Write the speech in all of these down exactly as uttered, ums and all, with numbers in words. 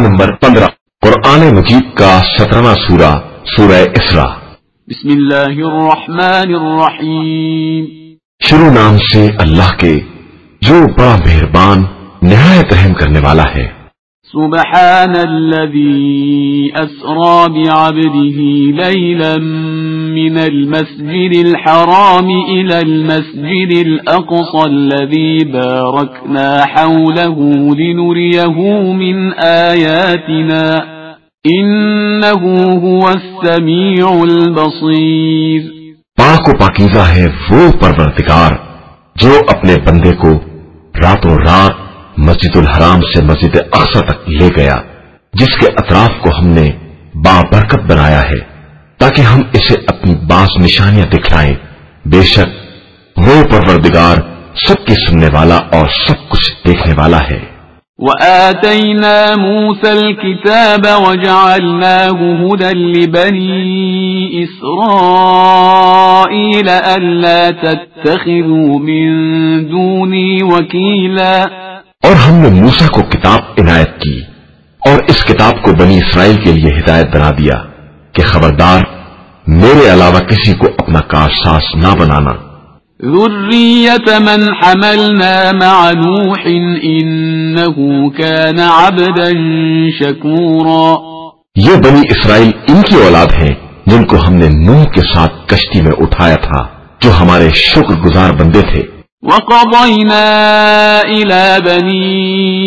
Number پندرہ قرآن مجید کا سترواں سورہ سورہ اسراء۔ بسم اللہ الرحمن الرحیم۔ شروع نام سے اللہ کے جو بڑا مہربان نہایت رحم کرنے والا ہے۔ سبحان الذي أسرى بعبده ليلا من المسجد الحرام إلى المسجد الأقصى الذي باركنا حوله لنريه من آياتنا إنه هو السميع البصير۔ پاک و پاکیزہ ہے وہ پروردگار جو اپنے بندے کو راتوں رات مسجد الحرام سے مسجد اقصی تک لے گیا، جس کے اطراف کو ہم نے بابرکت بنایا ہے تاکہ ہم اسے اپنی بعض نشانیاں دکھلائیں۔ بے شک وہ پروردگار سب کی سننے والا اور سب کچھ دیکھنے والا ہے۔ وآتينا موسى الكتاب وجعلناه هدى لبني إسرائيل ألا تتخذوا من دوني وكيلا۔ اور ہم نے موسیٰ کو کتاب عنایت کی اور اس کتاب کو بنی اسرائیل کے لیے ہدایت بنا دیا کہ خبردار میرے علاوہ کسی کو اپنا کارساز نہ بنانا۔ ذریۃ من حملنا مع نوح انه كان عبدا شکورا۔ یہ بنی اسرائیل ان کی اولاد ہیں جن کو ہم نے نوح کے ساتھ کشتی میں اٹھایا تھا، جو ہمارے شکر گزار بندے تھے۔ وَقَضَيْنَا إِلَى بَنِي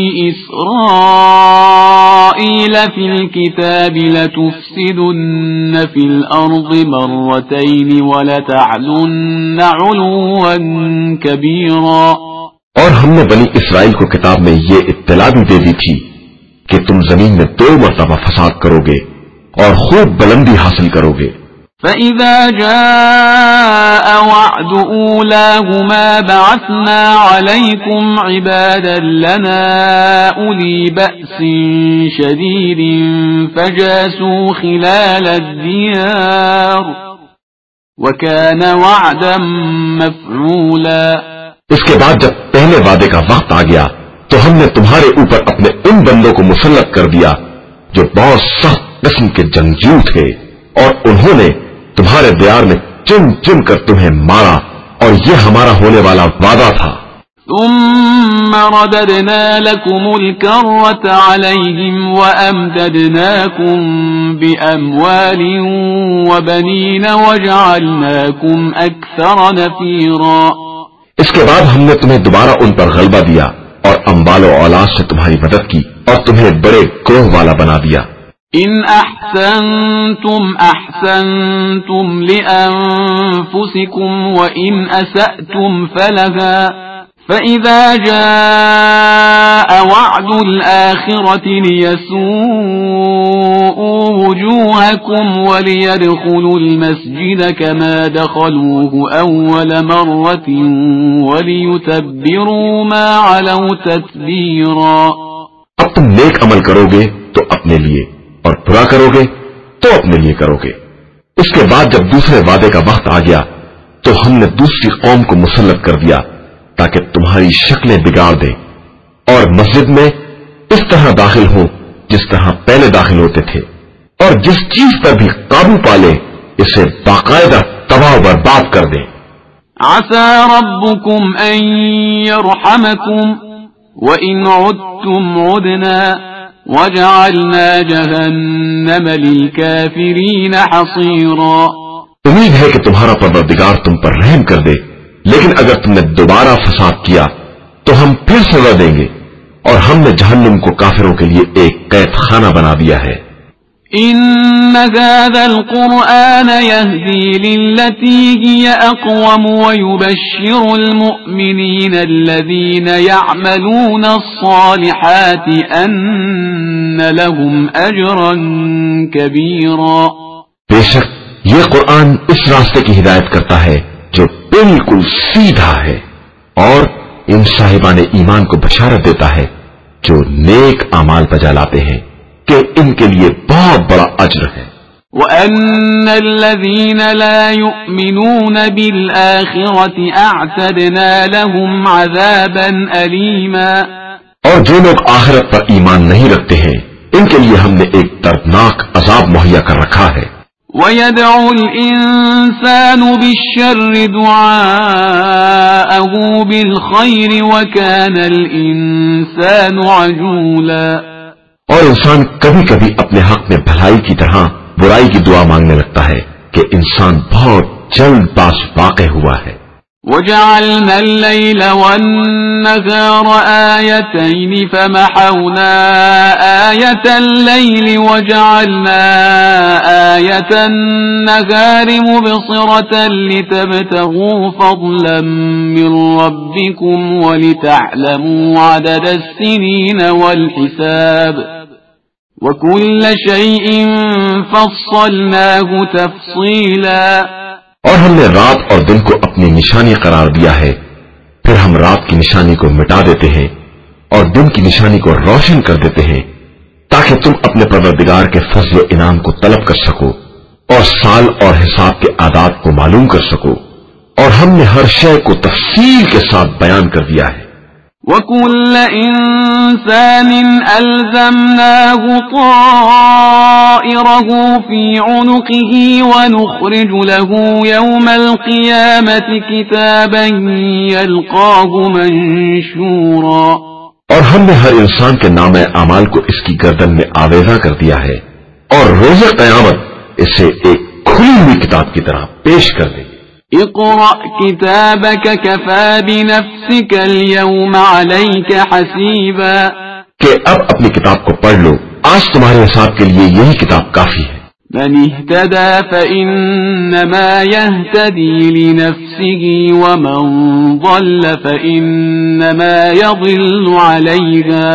إِسْرَائِيلَ فِي الْكِتَابِ لَتُفْسِدُنَّ فِي الْأَرْضِ مَرَّتَيْنِ وَلَتَعْلُنَّ عُلُوًّا كَبِيرًا۔ اور ہم نے بنی اسرائیل کو کتاب میں یہ اطلاع بھی دے دی تھی کہ تم زمین میں دو مرتبہ فساد کرو گے اور خوب بلندی حاصل کرو گے۔ فَإِذَا جَاءَ وَعْدُ أُولَاهُمَا بَعَثْنَا عَلَيْكُمْ عِبَادًا لَنَا أُولِي بَأْسٍ شَدِيدٍ فَجَاسُوا خِلَالَ الدِّيَارِ وَكَانَ وَعْدًا مَفْعُولًا۔ اس کے بعد جب پہلے وعدے کا وقت آ گیا تو ہم نے تمہارے اوپر اپنے ان بندوں کو مسلط کر دیا جو بہت سخت قسم کے جنگجو تھے، اور انہوں نے تمہارے دیار میں چن چن کر تمہیں مارا، اور یہ ہمارا ہونے والا وعدہ تھا۔ ثم رددنا لكم الكرة عليهم وأمددناكم بأموال وبنين وجعلناكم أكثر نفيرا۔ اس کے بعد ہم نے تمہیں دوبارہ ان پر غلبہ دیا اور اموال و اولاد سے تمہاری مدد کی اور تمہیں بڑے گروہ والا بنا دیا۔ إن أحسنتم أحسنتم لأنفسكم وإن أسأتم فلها فإذا جاء وعد الآخرة ليسوءوا وجوهكم وليدخلوا المسجد كما دخلوه أول مرة وليتبروا ما علوا تتبيرا۔ اب تم نیک عمل کرو گے تو اپنے لیے اور برا کرو گے تو اپنے لیے کرو گے۔ اس کے بعد جب دوسرے وعدے کا وقت آ گیا تو ہم نے دوسری قوم کو مسلط کر دیا تاکہ تمہاری شکلیں بگاڑ دیں اور مسجد میں اس طرح داخل ہو جس طرح پہلے داخل ہوتے تھے، اور جس چیز پر بھی قابو پالے اسے باقاعدہ تباہ و برباد کر دیں۔ عسى ربكم أن يرحمكم وإن عدتم عدنا وجعلنا جهنم للكافرين حصيرا۔ امید ہے کہ تمہارا پروردگار تم پر رحم کر دے، لیکن اگر تم نے دوبارہ فساد کیا تو ہم پھر سزا دیں گے، اور ہم نے جہنم کو کافروں کے لیے ایک قید خانہ بنا دیا ہے۔ إن هذا القرآن يهدي للتي هي أقوم ويبشر المؤمنين الذين يعملون الصالحات أن لهم أجرا كبيرا۔ بے شک یہ قرآن اس راستے کی ہدایت کرتا ہے جو بالکل سیدھا ہے، اور ان صاحبان ایمان کو بشارت دیتا ہے جو نیک اعمال بجا لاتے ہیں کہ ان کے لیے بہت بڑا اجر ہے۔ وَأَنَّ الَّذِينَ لَا يُؤْمِنُونَ بِالْآخِرَةِ أَعْتَدْنَا لَهُمْ عَذَابًا أَلِيمًا۔ اور جو لوگ آخرت پر ایمان نہیں رکھتے ہیں ان کے لیے ہم نے ایک دردناک عذاب مہیا کر رکھا ہے۔ وَيَدْعُ الْإِنسَانُ بِالشَّرِّ دُعَاءَهُ بِالْخَيْرِ وَكَانَ الْإِنسَانُ عَجُولًا۔ اور انسان کبھی کبھی اپنے حق میں بھلائی کی طرح برائی کی دعا مانگنے لگتا ہے کہ انسان بہت جلد باز واقع ہوا ہے۔ وَجَعَلْنَا اللَّيْلَ وَالنَّهَارَ آيَتَيْنِ فَمَحَوْنَا آيَةَ اللَّيْلِ وَجَعَلْنَا آيَةَ النَّهَارِ مُبْصِرَةً لِتَبْتَغُوا فَضْلًا مِّن رَّبِّكُمْ وَلِتَعْلَمُوا عَدَدَ السِّنِينَ وَالْحِسَابَ وَكُلَّ شَيْءٍ فَصَّلْنَاهُ تَفْصِيلًا۔ اور ہم نے رات اور دن کو اپنی نشانی قرار دیا ہے، پھر ہم رات کی نشانی کو مٹا دیتے ہیں اور دن کی نشانی کو روشن کر دیتے ہیں تاکہ تم اپنے پروردگار کے فضل و انعام کو طلب کر سکو اور سال اور حساب کے عادات کو معلوم کر سکو، اور ہم نے ہر شے کو تفصیل کے ساتھ بیان کر دیا ہے۔ وَكُلَّ إِنسَانٍ أَلْزَمْنَاهُ طَائِرَهُ فِي عُنُقِهِ وَنُخْرِجُ لَهُ يَوْمَ الْقِيَامَةِ كِتَابًا يَلْقَاهُ مَنشُورًا۔ اور ہم نے ہر انسان کے نام اعمال کو اس کی گردن میں آویزاں کر دیا ہے، اور روز قیامت اسے ایک کھلی ہوئی کتاب کی طرح پیش کر دے گی۔ اقرأ كتابك كفى بنفسك اليوم عليك حسيبا۔ کہ اب اپنی کتاب کو پڑھ لو، آج تمہارے حساب کے لیے یہی کتاب کافی ہے۔ من اهتدى فإنما يهتدي لنفسه ومن ضل فإنما يضل عليها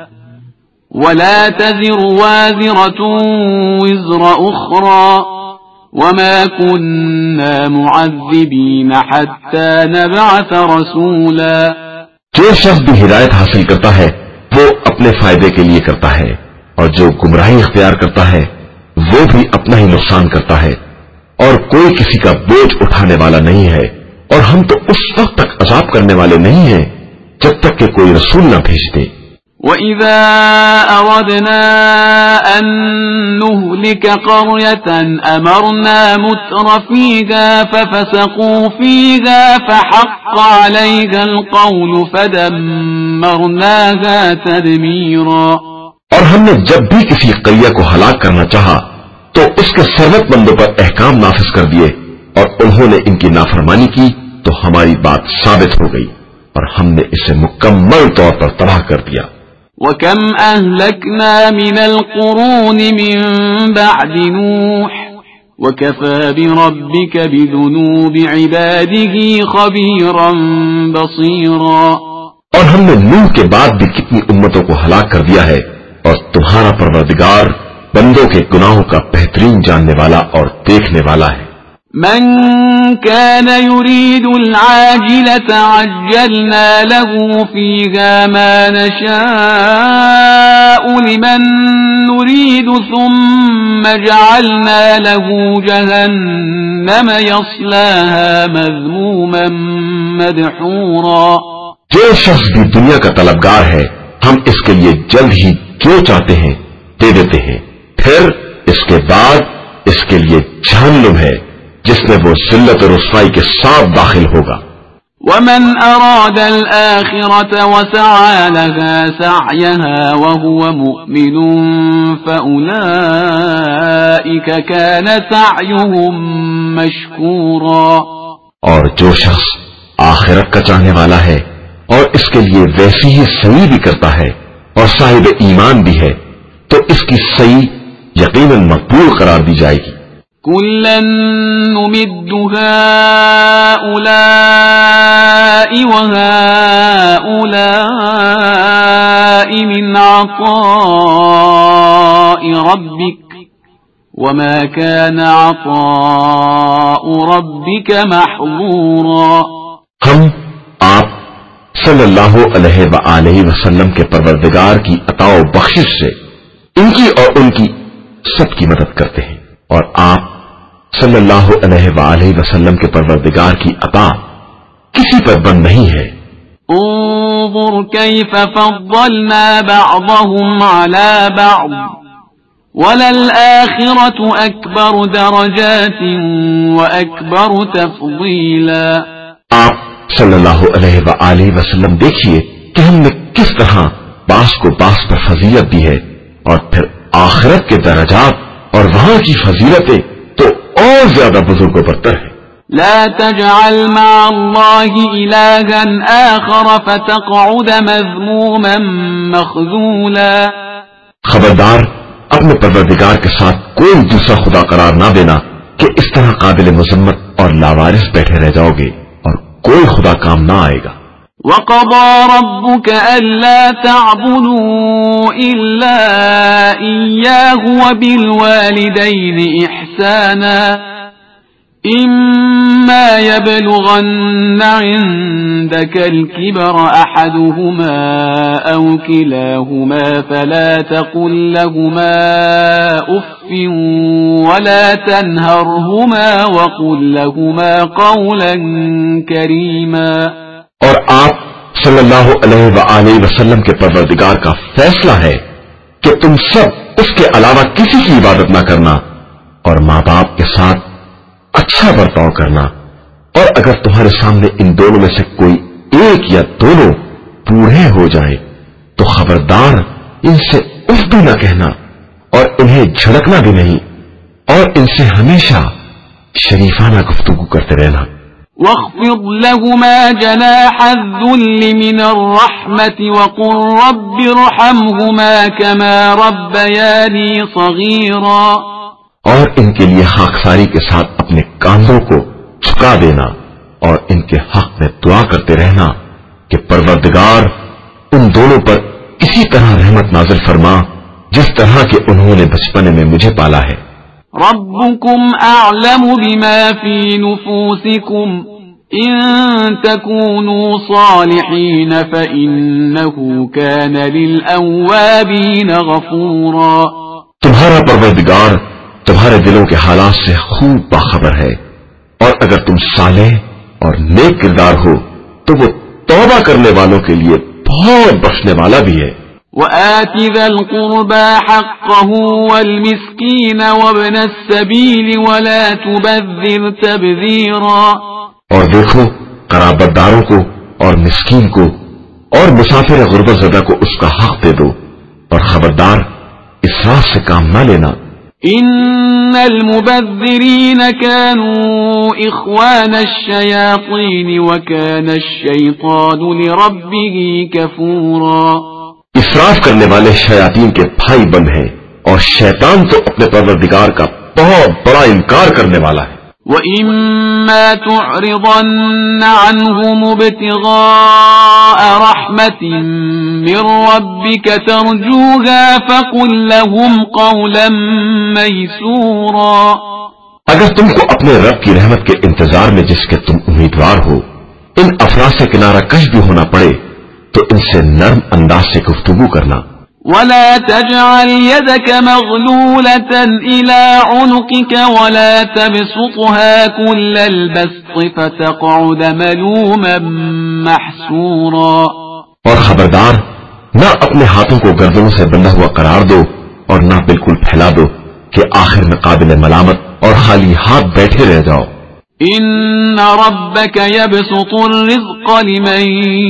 ولا تزر وازرة وزر أخرى وما كنا معذبين حتى نبعث رسولا۔ جو شخص بھی ہدایت حاصل کرتا ہے وہ اپنے فائدے کے لیے کرتا ہے، اور جو گمراہی اختیار کرتا ہے وہ بھی اپنا ہی نقصان کرتا ہے، اور کوئی کسی کا بوجھ اٹھانے والا نہیں ہے، اور ہم تو اس وقت تک عذاب کرنے والے نہیں ہیں جب تک کہ کوئی رسول نہ بھیج دے۔ وَإِذَا أَرَدْنَا أَن نُّهْلِكَ قَرْيَةً أَمَرْنَا مُتْرَ فِيهَا فَفَسَقُوا فِيهَا فَحَقَّ عَلَيْهَا الْقَوْلُ فَدَمَّرْنَاهَا تَدْمِيرًا۔ اور ہم نے جب بھی کسی قریہ کو ہلاک کرنا چاہا تو اس کے ثروت مندوں پر احکام نافذ کر دیے، اور انہوں نے ان کی نافرمانی کی تو ہماری بات ثابت ہو گئی اور ہم نے اسے مکمل طور پر تباہ کر دیا۔ وَكَمْ أَهْلَكْنَا مِنَ الْقُرُونِ مِنْ بَعْدِ نُوحٍ وَكَفَى بِرَبِّكَ بِذُنُوبِ عِبَادِهِ خَبِيرًا بَصِيرًا۔ اور ہم نے نوح کے بعد بھی کتنی امتوں کو ہلاک کر دیا ہے، اور تمہارا پروردگار بندوں کے گناہوں کا بہترین جاننے والا اور دیکھنے والا ہے۔ من كان يريد العاجلة عجلنا له فيها ما نشاء لمن نريد ثم جعلنا له جهنم يصلاها مذموما مدحورا۔ جو شخص بھی دنیا کا طلبگار ہے ہم اس کے لیے جلد ہی جو چاہتے ہیں دے دیتے ہیں، پھر اس کے بعد اس کے لیے جہنم ہے جس میں وہ ذلت اور رسوائی کے ساتھ داخل ہوگا۔ ومن أراد الآخرة وسعى لها سعيها وهو مؤمن فأولئك كان سعيهم مشكورا۔ اور جو شخص آخرت کا چاہنے والا ہے اور اس کے لیے ویسی ہی سعی بھی کرتا ہے اور صاحب ایمان بھی ہے تو اس کی سعی یقیناً مقبول قرار دی جائے گی۔ كلا نمد هؤلاء وهؤلاء من عطاء ربك وما كان عطاء ربك محظورا۔ ہم آپ صلی اللہ علیہ وآلہ وسلم کے پروردگار کی عطا و بخشش سے ان کی اور ان کی سب کی مدد کرتے ہیں، اور آپ صلی اللہ علیہ وآلہ وسلم کے پروردگار کی عطا کسی پر بند نہیں ہے۔ انظر كيف فضلنا بعضهم على بعض وَلَلْآخِرَةُ أَكْبَرُ دَرَجَاتٍ وَأَكْبَرُ تَفْضِيلًا۔ آپ صلی اللہ علیہ وآلہ وسلم دیکھیے کہ ہم نے کس طرح باس کو باس پر فضیلت دی ہے، اور پھر آخرت کے درجات اور وہاں کی فضیلتیں تو اور زیادہ بزرگ و برتر ہے۔ لا تجعل مع الله إلها آخر فتقعد مذموما مخذولا۔ خبردار، اپنے پروردگار کے ساتھ کوئی دوسرا خدا قرار نہ دینا کہ اس طرح قابل مذمت اور لاوارث بیٹھے رہ جاؤ گے اور کوئی خدا کام نہ آئے گا۔ وَقَضَى رَبُّكَ أَلَّا تَعْبُدُوا إِلَّا إِيَّاهُ وَبِالْوَالِدَيْنِ إِحْسَانًا إِمَّا يَبْلُغَنَّ عِندَكَ الْكِبَرَ أَحَدُهُمَا أَوْ كِلَاهُمَا فَلَا تَقُل لَّهُمَا أُفٍّ وَلَا تَنْهَرْهُمَا وَقُل لَّهُمَا قَوْلًا كَرِيمًا۔ اور آپ صلی اللہ علیہ وآلہ وسلم کے پروردگار کا فیصلہ ہے کہ تم سب اس کے علاوہ کسی کی عبادت نہ کرنا اور ماں باپ کے ساتھ اچھا برتاؤ کرنا، اور اگر تمہارے سامنے ان دونوں میں سے کوئی ایک یا دونوں بوڑھے ہو جائیں تو خبردار ان سے اف بھی نہ کہنا اور انہیں جھڑکنا بھی نہیں، اور ان سے ہمیشہ شریفانہ گفتگو کرتے رہنا۔ واخفض لهما جناح الذل من الرحمة وقل رب ارحمهما كما ربياني صغيرا۔ اور ان کے لیے خاکساری کے ساتھ اپنے کاندھوں کو جھکا دینا اور ان کے حق میں دعا کرتے رہنا کہ پروردگار ان دونوں پر اسی طرح رحمت نازل فرما جس طرح کہ انہوں نے بچپنے میں مجھے پالا ہے۔ ربكم أعلم بما في نفوسكم إن تكونوا صالحين فإنه كان للأوابين غفورا۔ تمہارا پروردگار تمہارے دلوں کے حالات سے خوب باخبر ہے، اور اگر تم صالح اور نیک کردار ہو تو وہ توبہ کرنے والوں کے لیے بہت بخشنے والا بھی ہے۔ وآت ذا القربى حقه والمسكين وابن السبيل ولا تبذر تبذيرا۔ اور دیکھو قرابت داروں کو اور مسکین کو اور مسافر غربت زدہ کو اس کا حق دے دو، اور خبردار اسراف سے کام نہ لینا۔ ان المبذرين كانوا اخوان الشياطين وكان الشيطان لربه كفورا۔ اسراف کرنے والے شیاطین کے بھائی بند ہیں، اور شیطان تو اپنے پروردگار کا بہت بڑا انکار کرنے والا ہے۔ وَإِمَّا تُعْرِضَنَّ عَنْهُمُ ابْتِغَاءَ رَحْمَةٍ مِّن رَّبِّكَ تَرْجُوهَا فَقُل لَّهُمْ قَوْلًا مَّيْسُورًا۔ اگر تم کو اپنے رب کی رحمت کے انتظار میں جس کے تم امیدوار ہو ان افراد سے کنارہ کش بھی ہونا پڑے تو ان سے نرم انداز سے گفتگو کرنا۔ ولا تجعل يدك مغلولة إلى عنقك ولا تبسطها كل البسط فتقعد ملوما محسورا۔ اور خبردار، نہ اپنے ہاتھوں کو گردنوں سے بندھا ہوا قرار دو اور نہ بالکل پھیلا دو کہ آخر میں قابل ملامت اور خالی ہاتھ بیٹھے رہ جاؤ۔ ان ربك يبسط الرزق لمن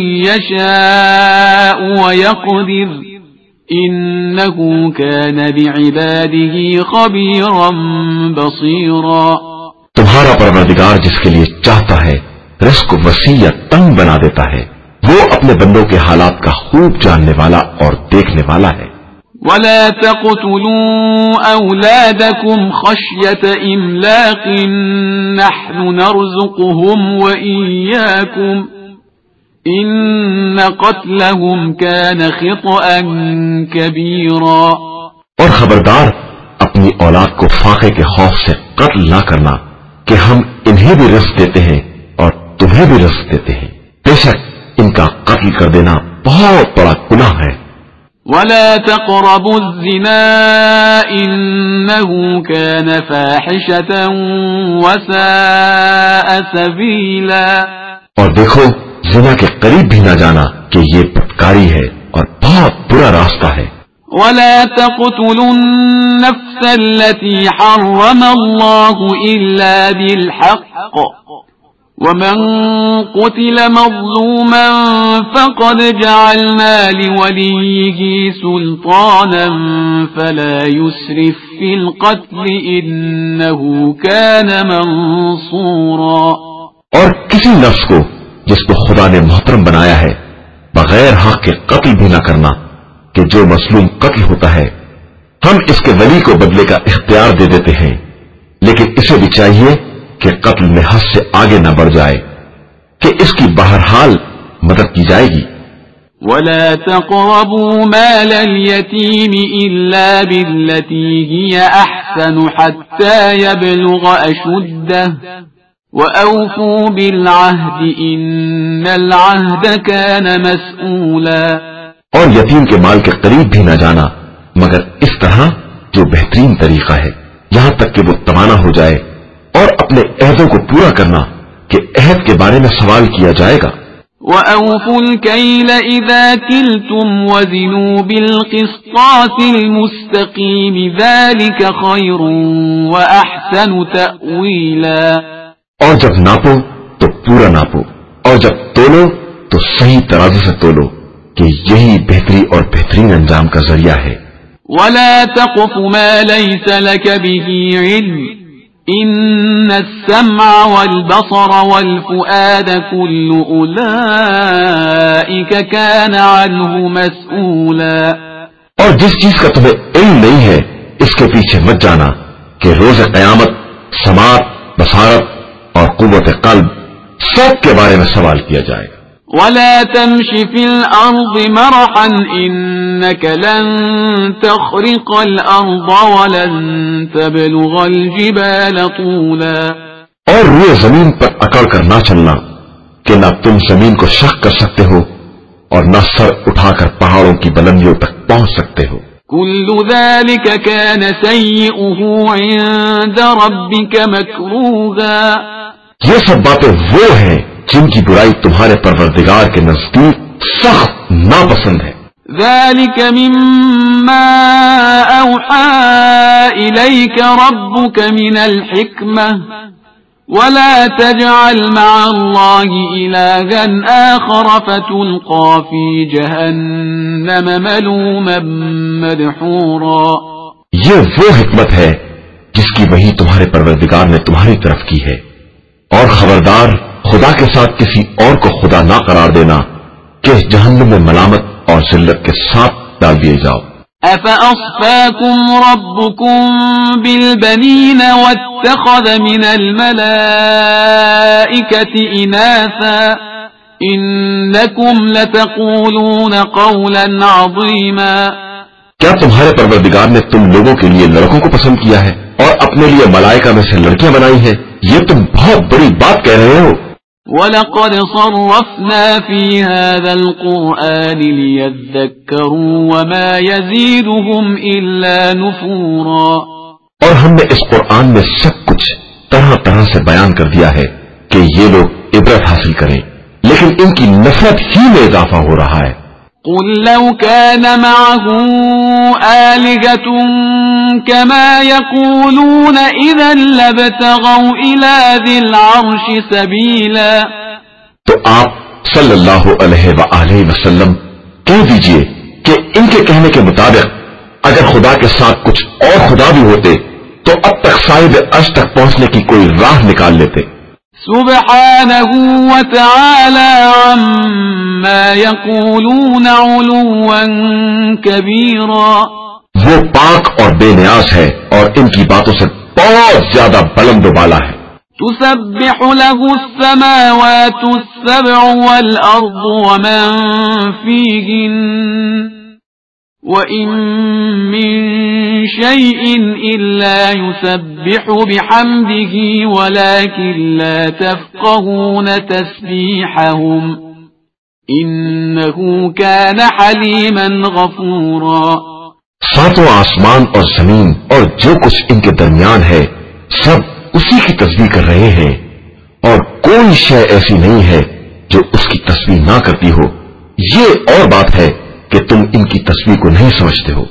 يشاء ويقدر انه كان بعباده خبيرا بصيرا۔ تمہارا پروردگار جس کے لیے چاہتا ہے رزق وسیع یا تنگ بنا دیتا ہے، وہ اپنے بندوں کے حالات کا خوب جاننے والا اور دیکھنے والا ہے۔ ولا تقتلوا أولادكم خشية إملاق نحن نرزقهم وإياكم إن قتلهم كان خطأ كبيرا۔ اور خبردار، اپنی اولاد کو فاقے کے خوف سے قتل نہ کرنا کہ ہم انہیں بھی رزق دیتے ہیں اور تمہیں بھی رزق دیتے ہیں، بے شک ان کا قتل کر دینا بہت بڑا گناہ ہے۔ ولا تقربوا الزنا إنه كان فاحشة وساء سبيلا۔ اور دیکھو زنا کے قریب بھی نہ جانا کہ یہ بدکاری ہے اور بہت برا راستہ ہے۔ ولا تقتلوا النفس التي حرم الله إلا بالحق ومن قتل مظلوما فقد جعلنا لوليه سلطانا فلا يسرف في القتل إنه كان منصورا. اور کسی نفس کو جس کو خدا نے محترم بنایا ہے بغیر حق کے قتل بھی نہ کرنا کہ جو مظلوم قتل ہوتا ہے. ہم اس کے ولی کو بدلے کا اختیار دے دیتے ہیں لیکن اسے بھی چاہیے کہ قتل میں حد سے آگے نہ بڑھ جائے کہ اس کی بہرحال مدد کی جائے گی. ولا تقربوا مال اليتيم إلا بالتي هي أحسن حتى يبلغ أشده وأوفوا بالعهد إن العهد كان مسؤولا. اور یتیم کے مال کے قریب بھی نہ جانا مگر اس طرح جو بہترین طریقہ ہے یہاں تک کہ وہ توانا ہو جائے، اور اپنے عہدوں کو پورا کرنا کہ عہد کے بارے میں سوال کیا جائے گا. وَأَوْفُوا الْكَيْلَ إِذَا كِلْتُمْ وَزِنُوا بِالْقِسْطَاسِ الْمُسْتَقِيمِ ذَلِكَ خَيْرٌ وَأَحْسَنُ تَأْوِيلًا. اور جب ناپو تو پورا ناپو، اور جب تولو تو صحیح ترازو سے تولو کہ یہی بہتری اور بہترین انجام کا ذریعہ ہے. وَلَا تَقْفُ مَا لَيْسَ لَكَ بِهِ عِلْمٌ إِنَّ السَّمْعَ وَالْبَصَرَ وَالْفُؤَادَ كُلُّ أُولَئِكَ كَانَ عَنْهُ مَسْئُولًا. اور جس چیز کا تمہیں علم نہیں ہے اس کے پیچھے مت جانا کہ روز قیامت سماعت، بصارت اور قوت قلب سب کے بارے میں سوال کیا جائے گا. ولا تمش في الأرض مرحا إنك لن تخرق الأرض ولن تبلغ الجبال طولا. اور روئے زمین پر اکڑ کر نہ چلنا کہ نہ تم زمین کو شق کر سکتے ہو اور نہ سر اٹھا کر پہاڑوں کی بلندیوں تک پہنچ سکتے ہو. كل ذلك كان سيئه عند ربك مكروها. یہ سب باتیں وہ ہیں جن کی برائی تمہارے پروردگار کے نزدیک سخت ناپسند ہے. ذلك مما أوحى إليك ربك من الحكمة ولا تجعل مع الله إلها آخر فتلقى في جهنم ملوما مدحورا. یہ وہ حکمت ہے جس کی وحی تمہارے پروردگار نے تمہاری طرف کی ہے، اور خبردار خدا کے ساتھ کسی اور کو خدا نہ قرار دینا کہ اس جہنم میں ملامت اور ذلت کے ساتھ ڈال دیے جاؤ. أَفَأَصْفَاكُمْ رَبُّكُمْ بِالْبَنِينَ وَاتَّخَذَ مِنَ الْمَلَائِكَةِ إِنَاثًا إِنَّكُمْ لَتَقُولُونَ قَوْلًا عَظِيمًا. کیا تمہارے پروردگار نے تم لوگوں کے لیے لڑکوں کو پسند کیا ہے اور اپنے لیے ملائکہ میں سے لڑکیاں بنائی ہیں؟ یہ تم بہت بڑی بات کہہ رہے ہو. وَلَقَدْ صَرَّفْنَا فِي هَذَا الْقُرْآنِ لِيَذَّكَّرُوا وَمَا يَزِيدُهُمْ إِلَّا نُفُورًا. اور ہم نے اس قرآن میں سب کچھ طرح طرح سے بیان کر دیا ہے کہ یہ لوگ عبرت حاصل کریں، لیکن ان کی نفرت ہی میں اضافہ ہو رہا ہے. قل لو كان معه آلهة كما يقولون إذا لابتغوا إلى ذي العرش سبيلا. تو آپ صلی اللہ علیہ وآلہ وسلم کہہ دیجئے کہ ان کے کہنے کے مطابق اگر خدا کے ساتھ کچھ اور خدا بھی ہوتے تو اب تک صاحب عرش تک پہنچنے کی کوئی راہ نکال لیتے. سبحانه وتعالى عما يقولون علوا كبيرا. وہ پاک اور بے نیاز ہے اور ان کی باتوں سے بہت زیادہ بلند و بالا ہے. تسبح له السماوات السبع والأرض ومن فيهن وَإِن مِّن شَيْءٍ إِلَّا يُسَبِّحُ بِحَمْدِهِ وَلَكِن لَّا تَفْقَهُونَ تَسْبِيحَهُمْ إِنَّهُ كَانَ حَلِيمًا غَفُورًا. ساتوں آسمان اور زمین اور جو کچھ ان کے درمیان ہے سب اسی کی تسبیح کر رہے ہیں، اور کوئی شے ایسی نہیں ہے جو اس کی تسبیح نہ کرتی ہو. یہ اور بات ہے کہ تم ان کی تسبیح کو نہیں سمجھتے ہو.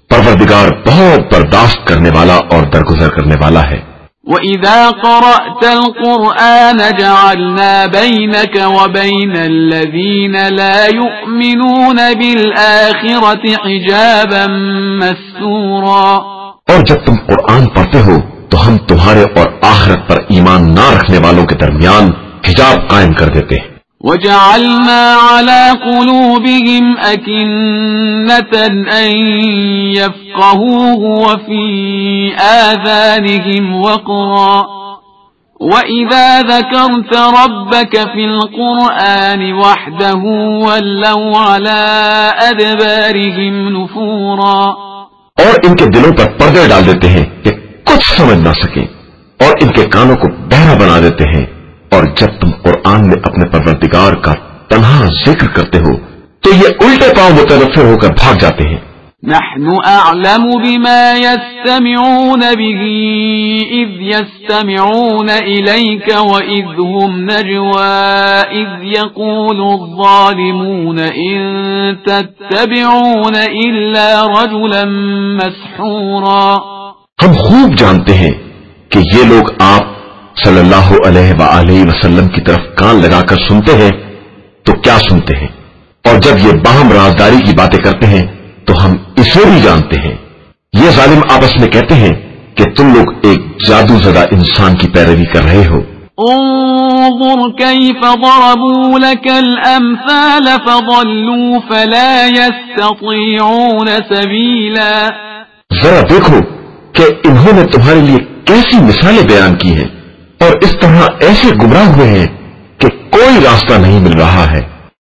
پروردگار بہت برداشت کرنے والا اور درگزر کرنے والا ہے۔ وَإِذَا قَرَأْتَ الْقُرْآنَ جَعَلْنَا بَيْنَكَ وَبَيْنَ الَّذِينَ لَا يُؤْمِنُونَ بِالْآخِرَةِ حِجَابًا مَسْتُورًا، اور جب تم قرآن پڑھتے ہو تو ہم تمہارے اور آخرت پر ایمان نہ رکھنے والوں کے درمیان حجاب قائم کر دیتے ہیں۔ وَجَعَلْنَا عَلَى قُلُوبِهِمْ أَكِنَّةً أَن يَفْقَهُوهُ وَفِي آذَانِهِمْ وَقْرًا وَإِذَا ذَكَرْتَ رَبَّكَ فِي الْقُرْآنِ وَحْدَهُ وَلَّوْا عَلَى أَدْبَارِهِمْ نُفُورًا، اور ان کے دلوں پر پردے ڈال دیتے ہیں کہ کچھ سمجھ نہ سکیں، اور ان کے کانوں کو بہرا بنا دیتے ہیں، اور جب تم قرآن میں اپنے پروردگار کا تنہا ذکر کرتے ہو تو یہ الٹے پاؤں متنفر ہو کر بھاگ جاتے ہیں۔ نحن اعلم بما يستمعون به اذ يستمعون اليك واذ هم نجوى اذ يقول الظالمون ان تتبعون الا رجلا مسحورا، ہم خوب جانتے ہیں کہ یہ لوگ آپ صلی اللہ علیہ وآلہ وسلم کی طرف کان لگا کر سنتے ہیں تو کیا سنتے ہیں، اور جب یہ باہم رازداری کی باتیں کرتے ہیں تو ہم اسے بھی جانتے ہیں۔ یہ ظالم آپس میں کہتے ہیں کہ تم لوگ ایک جادو زدہ انسان کی پیروی کر رہے ہو۔ انظر كيف ضربوا لك الامثال فضلوا فلا يستطيعون سبيلا، ذرا دیکھو کہ انہوں نے تمہارے لیے کیسی مثالیں بیان کی ہیں اور اس طرح ایسے گمراہ ہوئے ہیں کہ کوئی راستہ نہیں مل رہا ہے۔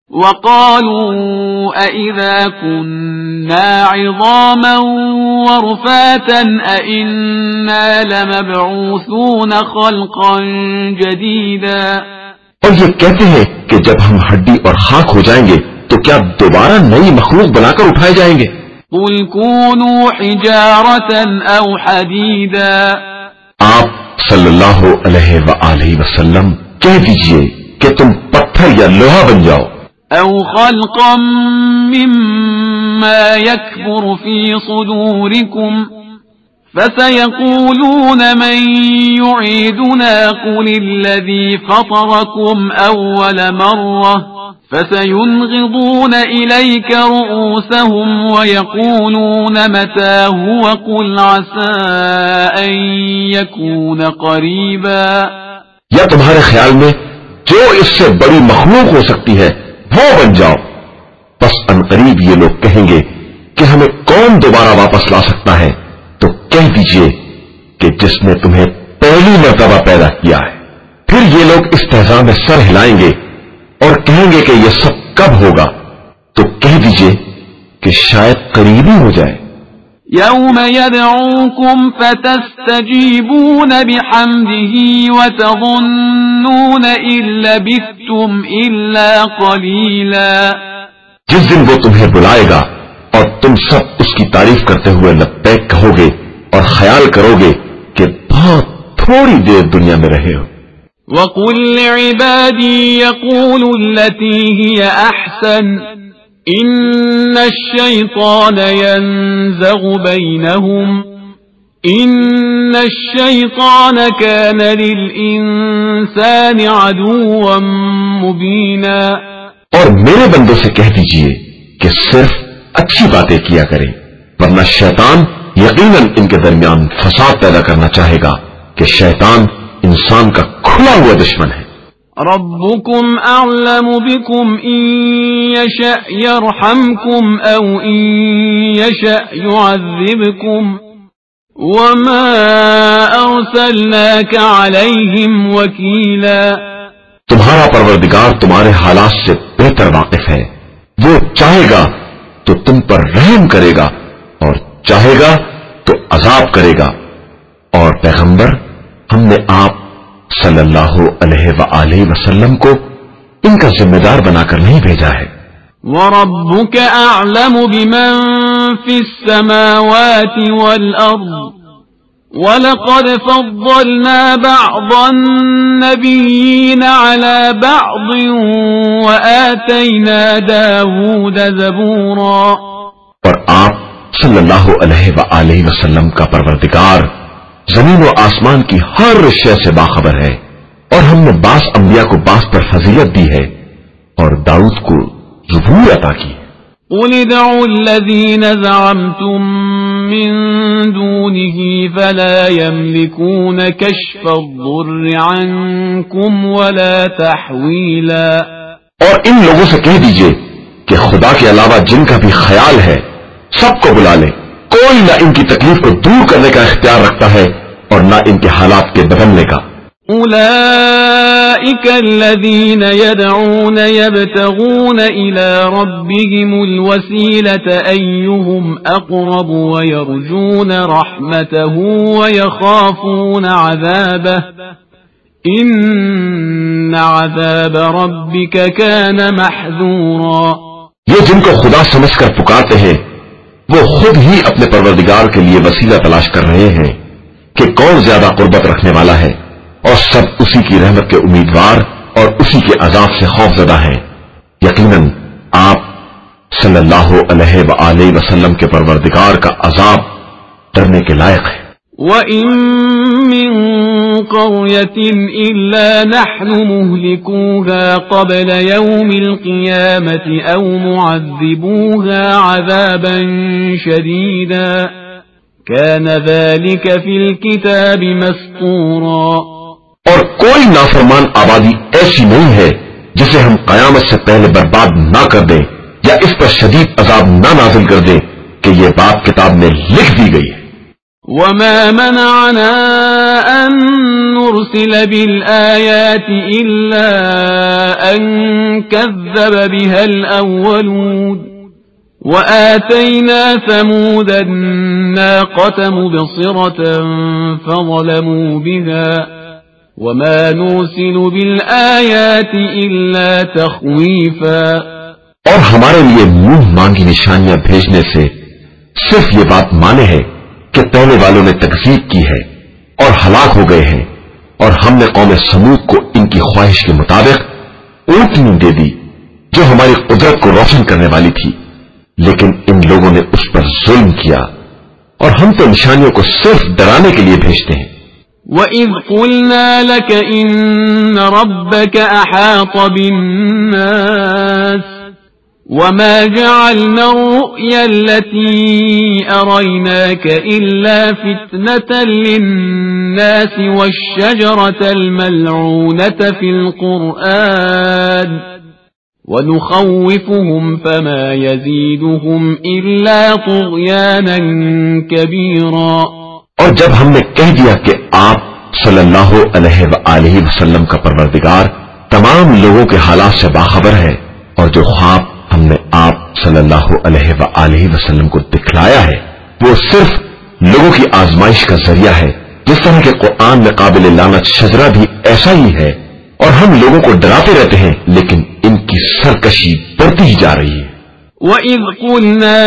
وَقَالُوا أَإِذَا كُنَّا عِظَامًا وَرُفَاتًا أَإِنَّا لَمَبْعُوثُونَ خَلْقًا جَدِيدًا، اور یہ کہتے ہیں کہ جب ہم ہڈی اور خاک ہو جائیں گے تو کیا دوبارہ نئی مخلوق بنا کر اٹھائے جائیں گے؟ قُلْ كُونُوا حِجَارَةً أَوْ حَدِيدًا، آپ صلی اللہ علیہ وآلہ وسلم کہہ دیجئے کہ تم پتھر یا لوہا بن جاؤ، او خلقا مما يكبر في صدوركم فسيقولون من يعيدنا قل الذي فطركم أول مرة فسينغضون إليك رؤوسهم ويقولون متى هو قل عسى أن يكون قريبا، یا تمہارے خیال میں جو اس سے بڑی مخلوق ہو سکتی ہے وہ بن جاؤ، بس ان قریب یہ لوگ کہیں گے کہ ہمیں کون دوبارہ واپس لا سکتا ہے، تو کہہ دیجئے کہ جس نے تمہیں پہلی مرتبہ پیدا کیا ہے۔ پھر یہ لوگ استہزاء میں سر ہلائیں گے اور کہیں گے کہ یہ سب کب ہوگا، تو کہہ دیجئے کہ شاید قریب ہی ہو جائے۔ يوم يدعوكم فتستجيبون بحمده وتظنون إن لبثتم إلا قليلا، جس دن وہ تمہیں بلائے گا اور تم سب اس کی تعریف کرتے ہوئے لبیک کہو گے اور خیال کرو گے کہ بہت تھوڑی دیر دنیا میں رہے ہو۔ وَقُلْ لِعِبَادِي يَقُولُوا الَّتِي هِيَ أَحْسَنُ إِنَّ الشَّيْطَانَ يَنزَغُ بَيْنَهُمْ إِنَّ الشَّيْطَانَ كَانَ لِلْإِنسَانِ عَدُوًّا مُبِينًا، اور میرے بندوں سے کہہ دیجئے کہ صرف اچھی باتیں کیا کریں، ورنہ شیطان یقیناً ان کے درمیان فساد پیدا کرنا چاہے گا کہ شیطان انسان کا کھلا ہوا دشمن ہے۔ ربكم أعلم بكم إن يشأ يرحمكم أو إن يشأ يعذبكم وما أرسلناك عليهم وكيلا، تمہارا پروردگار تمہارے حالات سے بہتر واقف ہے، وہ چاہے گا تو تم پر رحم کرے گا اور چاہے گا تو عذاب کرے گا، اور پیغمبر ہم نے آپ صلی اللہ علیہ وآلہ وسلم کو ان کا ذمہ دار بنا کر نہیں بھیجا ہے۔ وَرَبُّكَ أَعْلَمُ بِمَن فِي السَّمَاوَاتِ وَالْأَرْضِ وَلَقَدْ فَضَّلْنَا بَعْضَ النَّبِيِّينَ عَلَى بَعْضٍ وَآتَيْنَا دَاوُودَ زَبُورًا، اور آپ صلی اللہ علیہ وآلہ وسلم کا پروردگار زمین و آسمان کی ہر شے سے باخبر ہے، اور ہم نے بعض انبیاء کو بعض پر فضیلت دی ہے اور داؤد کو زبور عطا کی ہے۔ قل ادعوا الذين زعمتم من دونه فلا يملكون كشف الضر عنكم ولا تحويلا۔ اور ان لوگوں سے کہہ دیجئے کہ خدا کے علاوہ جن کا بھی خیال ہے سب کو بلا لیں، کوئی نہ ان کی تکلیف کو دور کرنے کا اختیار رکھتا ہے اور نہ ان کے حالات کے بدلنے کا۔ أولئك الذين يدعون يبتغون إلى ربهم الوسيلة أيهم أقرب ويرجون رحمته ويخافون عذابه إن عذاب ربك كان محذورا۔ یہ جن کو خدا سمجھ کر پکارتے ہیں وہ خود ہی اپنے پروردگار کے لیے وسیلہ تلاش کر رہے ہیں کہ کون زیادہ قربت رکھنے والا ہے، اور سب اسی کی رحمت کے امیدوار اور اسی کے عذاب سے خوف زدہ ہیں۔ یقیناً آپ صلی اللہ علیہ وآلہ وسلم کے پروردگار کا عذاب ڈرنے کے لائق ہے۔ وَإِن مِّن قَرْيَةٍ إِلَّا نَحْنُ مُهْلِكُوهَا قَبْلَ يَوْمِ الْقِيَامَةِ أَوْ مُعَذِّبُوهَا عَذَابًا شَدِيدًا كَانَ ذَلِكَ فِي الْكِتَابِ مَسْطُورًا۔ اور کوئی نافرمان آبادی ایسی نہیں ہے جسے ہم قیامت سے پہلے برباد نہ کر دیں یا اس پر شدید عذاب نہ نازل کر دیں کہ یہ بات کتاب میں لکھ دی گئی ہے۔ وَمَا مَنَعَنَا أَن نُرْسِلَ بِالْآيَاتِ إِلَّا أَن كَذَّبَ بِهَا الْأَوَّلُونَ وَآتَيْنَا ثَمُودَ النَّاقَةَ مُبْصِرَةً فَظَلَمُوا بِهَا وَمَا نُرْسِلُ بِالْآيَاتِ إِلَّا تَخْوِيفًا۔ اور ہمارے لیے منہ مانگی نشانیاں بھیجنے سے صرف یہ بات مانے ہے کہ پہلے والوں نے تکذیب کی ہے اور ہلاک ہو گئے ہیں، اور ہم نے قوم سمود کو ان کی خواہش کے مطابق اونٹنی دے دی جو ہماری قدرت کو روشن کرنے والی تھی، لیکن ان لوگوں نے اس پر ظلم کیا، اور ہم تو نشانیوں کو صرف ڈرانے کے لیے بھیجتے ہیں۔ وَإِذْ قُلْنَا لَكَ إِنَّ رَبَّكَ أَحَاطَ بِالنَّاسِ وَمَا جَعَلْنَا الرُّؤْيَا الَّتِي أَرَيْنَاكَ إِلَّا فِتْنَةً لِلنَّاسِ وَالشَّجَرَةَ الْمَلْعُونَةَ فِي الْقُرْآنِ وَنُخَوِّفُهُمْ فَمَا يَزِيدُهُمْ إِلَّا طُغْيَانًا كَبِيرًا۔ اور جب ہم نے کہہ دیا کہ آپ صلی اللہ علیہ وآلہ وسلم کا پروردگار تمام لوگوں کے حالات سے باخبر ہے، اور جو خواب ہم نے آپ صلی اللہ علیہ وآلہ وسلم کو دکھلایا ہے وہ صرف لوگوں کی آزمائش کا ذریعہ ہے، جس طرح کہ قرآن میں قابل لعنت شجرہ بھی ایسا ہی ہے، اور ہم لوگوں کو ڈراتے رہتے ہیں لیکن ان کی سرکشی بڑھتی ہی جا رہی ہے۔ وَإِذْ قُلْنَا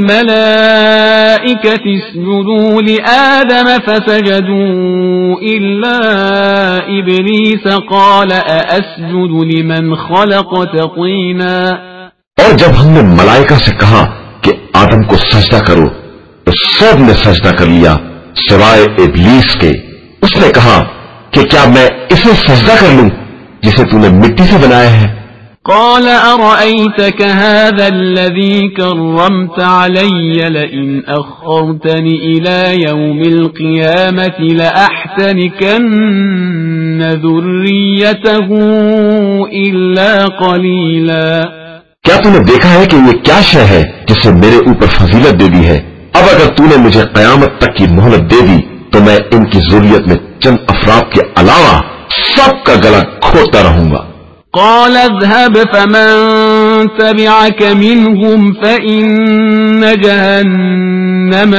لِلْمَلَائِكَةِ اسْجُدُوا لِآدَمَ فَسَجَدُوا إِلَّا إِبْلِيسَ قَالَ أَأَسْجُدُ لِمَنْ خَلَقْتَ طِينًا۔ اور جب ہم نے ملائکہ سے کہا کہ آدم کو سجدہ کرو تو سب نے سجدہ کر لیا سوائے ابلیس کے۔ اس نے کہا کہ کیا میں اسے سجدہ کر لوں جسے تو نے مٹی سے بنایا ہے؟ قال أرأيتك هذا الذي كرمت علي لئن أخرتني إلى يوم القيامة لأحتنكن ذريته إلا قليلا۔ کیا تو نے دیکھا ہے کہ یہ کیا شے ہے جسے میرے اوپر فضیلت دے دی ہے؟ اب اگر تو نے مجھے قیامت تک کی مہلت دے دی تو میں ان کی ذریت میں چند افراد کے علاوہ سب کا گلا کھوتا رہوں گا۔ قال اذهب فمن تبعك منهم فإن جهنم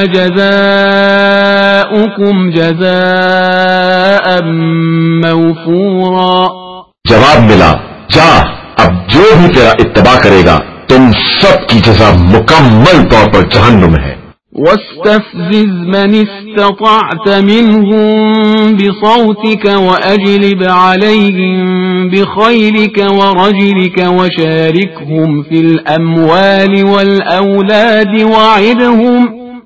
جزاؤكم جزاء موفورا۔ جواب ملا، جا اب جو بھی تیرا اتباع کرے گا تم سب کی جزا مکمل طور پر جہنم ہے۔ واستفزز من استطعت منهم بصوتك وأجلب عليهم بخيلك ورجلك وشاركهم في الأموال والأولاد وعدهم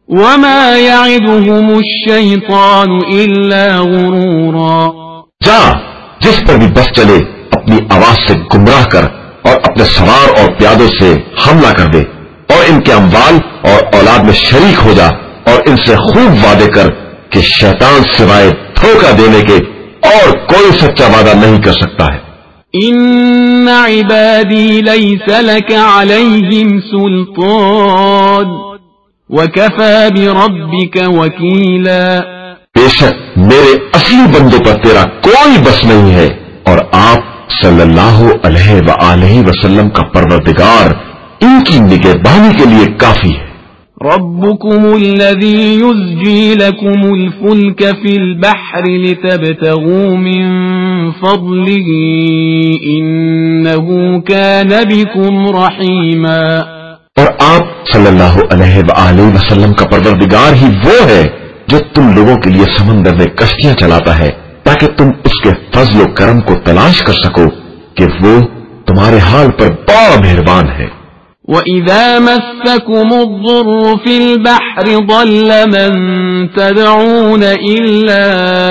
وما يعدهم الشيطان إلا غرورا. جا جس پر بھی بس چلے اپنی آواز سے گمراہ کر اور اپنے سوار اور پیادوں سے حملہ کر دے اور ان کے اموال اور اولاد میں شریک ہو جا اور ان سے خوب وعدے کر کہ شیطان سوائے دھوکہ دینے کے اور کوئی سچا وعدہ نہیں کر سکتا ہے. ان عبادی لیس لک علیہم سلطان وکفى بربک وکیلا. بے شک میرے اصلی بندوں پر تیرا کوئی بس نہیں ہے اور آپ صلی اللہ علیہ وآلہ وسلم کا پروردگار ان کی نگہبانی کے لیے کافی ہے. ربكم الذي يزجي لكم الفلك في البحر لتبتغوا من فضله إنه كان بكم رحيما. اور آپ صلی اللہ علیہ وآلہ وسلم کا پروردگار ہی وہ ہے جو تم لوگوں کے لیے سمندر میں کشتیاں چلاتا ہے تاکہ تم اس کے فضل و کرم کو تلاش کر سکو کہ وہ تمہارے حال پر بڑا مہربان ہے. وَإِذَا مَسَّكُمُ الضُّرُّ فِي الْبَحْرِ ضَلَّ مَن تَدْعُونَ إِلَّا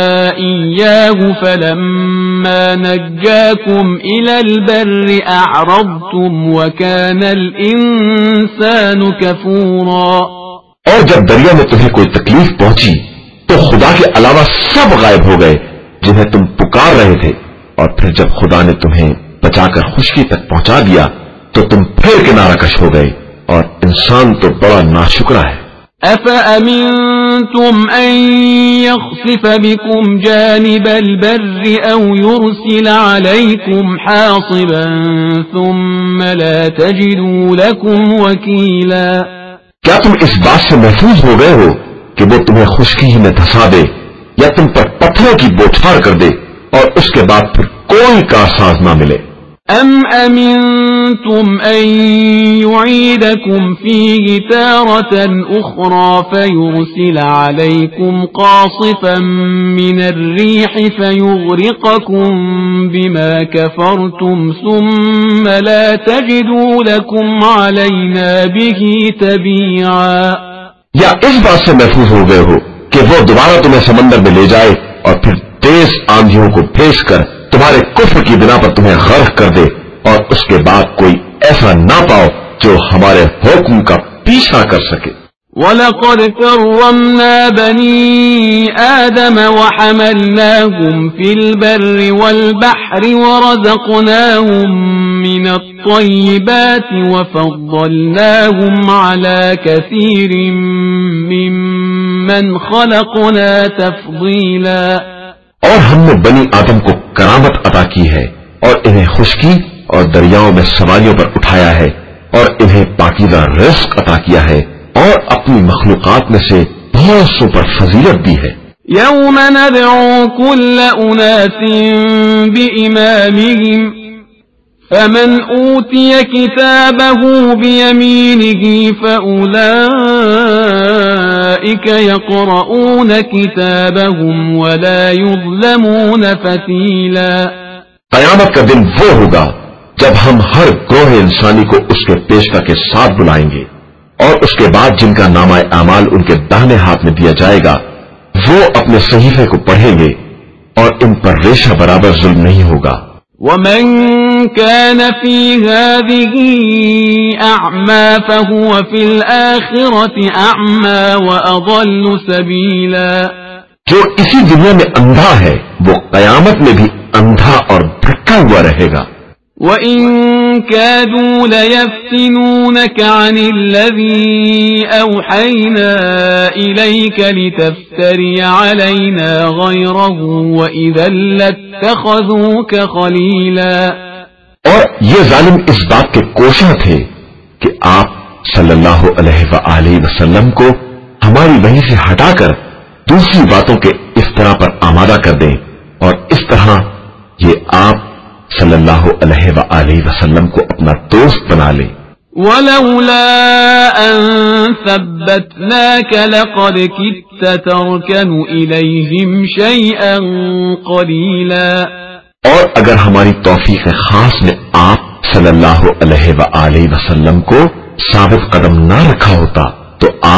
إِيَّاهُ فَلَمَّا نَجَّاكُمْ إِلَى الْبَرِّ أَعْرَضْتُمْ وَكَانَ الْإِنسَانُ كَفُورًا. اور جب دریا میں تمہیں کوئی تکلیف پہنچی تو خدا کے علاوہ سب غائب ہو گئے جنہیں تم پکار رہے تھے اور پھر جب خدا نے تمہیں بچا کر خشکی تک پہنچا دیا تو تم پھر کنارہ کش ہو گئے اور انسان تو بڑا ناشکرا ہے. أَفَأَمِنْتُمْ أَنْ يَخْسِفَ بِكُمْ جَانِبَ الْبَرِّ أَوْ يُرْسِلَ عَلَيْكُمْ حَاصِبًا ثُمَّ لَا تَجِدُوا لَكُمْ وَكِيلًا. کیا تم اس بات سے محفوظ ہو گئے ہو کہ وہ تمہیں خشکی ہی میں دھسا دے یا تم پر پتھروں کی بوچھار کر دے اور اس کے بعد پھر کوئی کارساز نہ ملے؟ أَمْ أَمِنْتُمْ أَنْ يُعِيدَكُمْ فِيهِ تَارَةً أُخْرَى فَيُرْسِلَ عَلَيْكُمْ قَاصِفًا مِنَ الرِّيحِ فَيُغْرِقَكُمْ بِمَا كَفَرْتُمْ ثُمَّ لَا تَجِدُوا لَكُمْ عَلَيْنَا بِهِ تَبِيعًا. یا اس بات سے محفوظ ہو گئے ہو کہ وہ دوبارہ تمہیں سمندر میں لے جائے اور پھر تیز آندھیوں کو بھیج کر تمہارے کفر کی بنا پر تمہیں غرق کر دے اور اس کے بعد کوئی ایسا نہ پاؤ جو ہمارے حکم کا پیچھا کر سکے. وَلَقَدْ كَرَّمْنَا بَنِي آدَمَ وَحَمَلْنَاهُمْ فِي الْبَرِّ وَالْبَحْرِ وَرَزَقْنَاهُمْ مِنَ الطَّيِّبَاتِ وَفَضَّلْنَاهُمْ عَلَى كَثِيرٍ مِّمَّنْ خَلَقْنَا تَفْضِيلًا. اور ہم نے بنی آدم کو کرامت عطا کی ہے اور انہیں خشکی اور دریاؤں میں سواریوں پر اٹھایا ہے اور انہیں پاکیزہ رزق عطا کیا ہے اور اپنی مخلوقات میں سے بہت سو پر فضیلت دی ہے. یوم ندعو کل اناس بإمامهم فمن اوتی کتابه بیمینه فأولئک یقرؤون کتابهم ولا یظلمون فتیلا. قیامت کا دن وہ ہوگا جب ہم ہر گروہ انسانی کو اس کے پیشوا کے ساتھ بلائیں گے اور اس کے بعد جن کا نامہ اعمال ان کے داہنے ہاتھ میں دیا جائے گا وہ اپنے صحیفے کو پڑھیں گے اور ان پر ریشہ برابر ظلم نہیں ہوگا. ومن كان في هذه أعمى فهو في الآخرة أعمى وأضل سبيلا. جو اسی دنیا میں اندھا ہے وہ قیامت میں بھی اندھا اور بھٹکا ہوا رہے گا. وَإِن كَادُوا لَيَفْتِنُونَكَ عَنِ الَّذِي أَوْحَيْنَا إِلَيْكَ لِتَفْتَرِيَ عَلَيْنَا غَيْرَهُ وَإِذًا لَاتَّخَذُوكَ خَلِيلًا. اور یہ ظالم اس بات کے کوشاں تھے کہ آپ صلی اللہ علیہ وآلہ وسلم کو ہماری وحی سے ہٹا کر دوسری باتوں کے افتراء پر آمادہ کر دیں اور اس طرح یہ آپ صلی اللہ علیہ وآلہ وسلم کو اپنا دوست بنا لے. وَلَوْلَا أَن ثَبَّتْنَاكَ لَقَدْ كِدتَّ تَرْكَنُ إِلَيْهِمْ شَيْئًا قَلِيلًا. اور اگر ہماری توفیق خاص نے آپ صلی اللہ علیہ وآلہ وسلم کو ثابت قدم نہ رکھا ہوتا تو آپ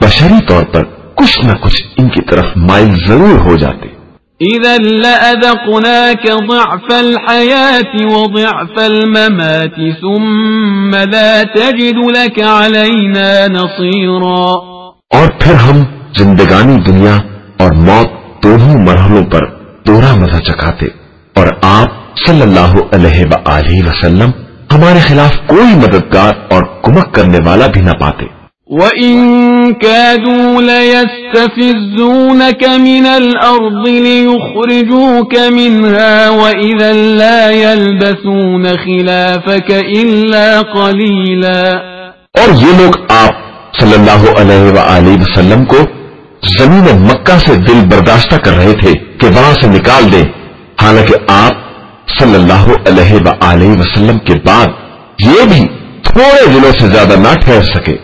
बशरी तौर पर कुछ न कुछ इनकी तरफ माइल जरूर हो जाते। إذا لأذقناك ضعف الحياة وضعف الممات ثم لا تجد لك علينا نصيرا، اور پھر ہم زندگانی دنیا اور موت دونوں مرحلوں پر دوہرا مزہ چکھاتے اور آپ صلی اللہ علیہ وآلہ وسلم ہمارے خلاف کوئی مددگار اور کمک کرنے والا بھی نہ پاتے۔ وَإِن كَادُوا لَيَسْتَفِزُّونَكَ مِنَ الْأَرْضِ لِيُخْرِجُوكَ مِنْهَا وَإِذًا لَّا يَلْبَثُونَ خِلَافَكَ إِلَّا قَلِيلًا، اور یہ لوگ آپ صلی اللہ علیہ وآلہ وسلم کو زمین مکہ سے دل برداشتہ کر رہے تھے کہ وہاں سے نکال دیں، حالانکہ آپ صلی اللہ علیہ وآلہ وسلم کے بعد یہ بھی تھوڑے دنوں سے زیادہ نہ ٹھہر سکے۔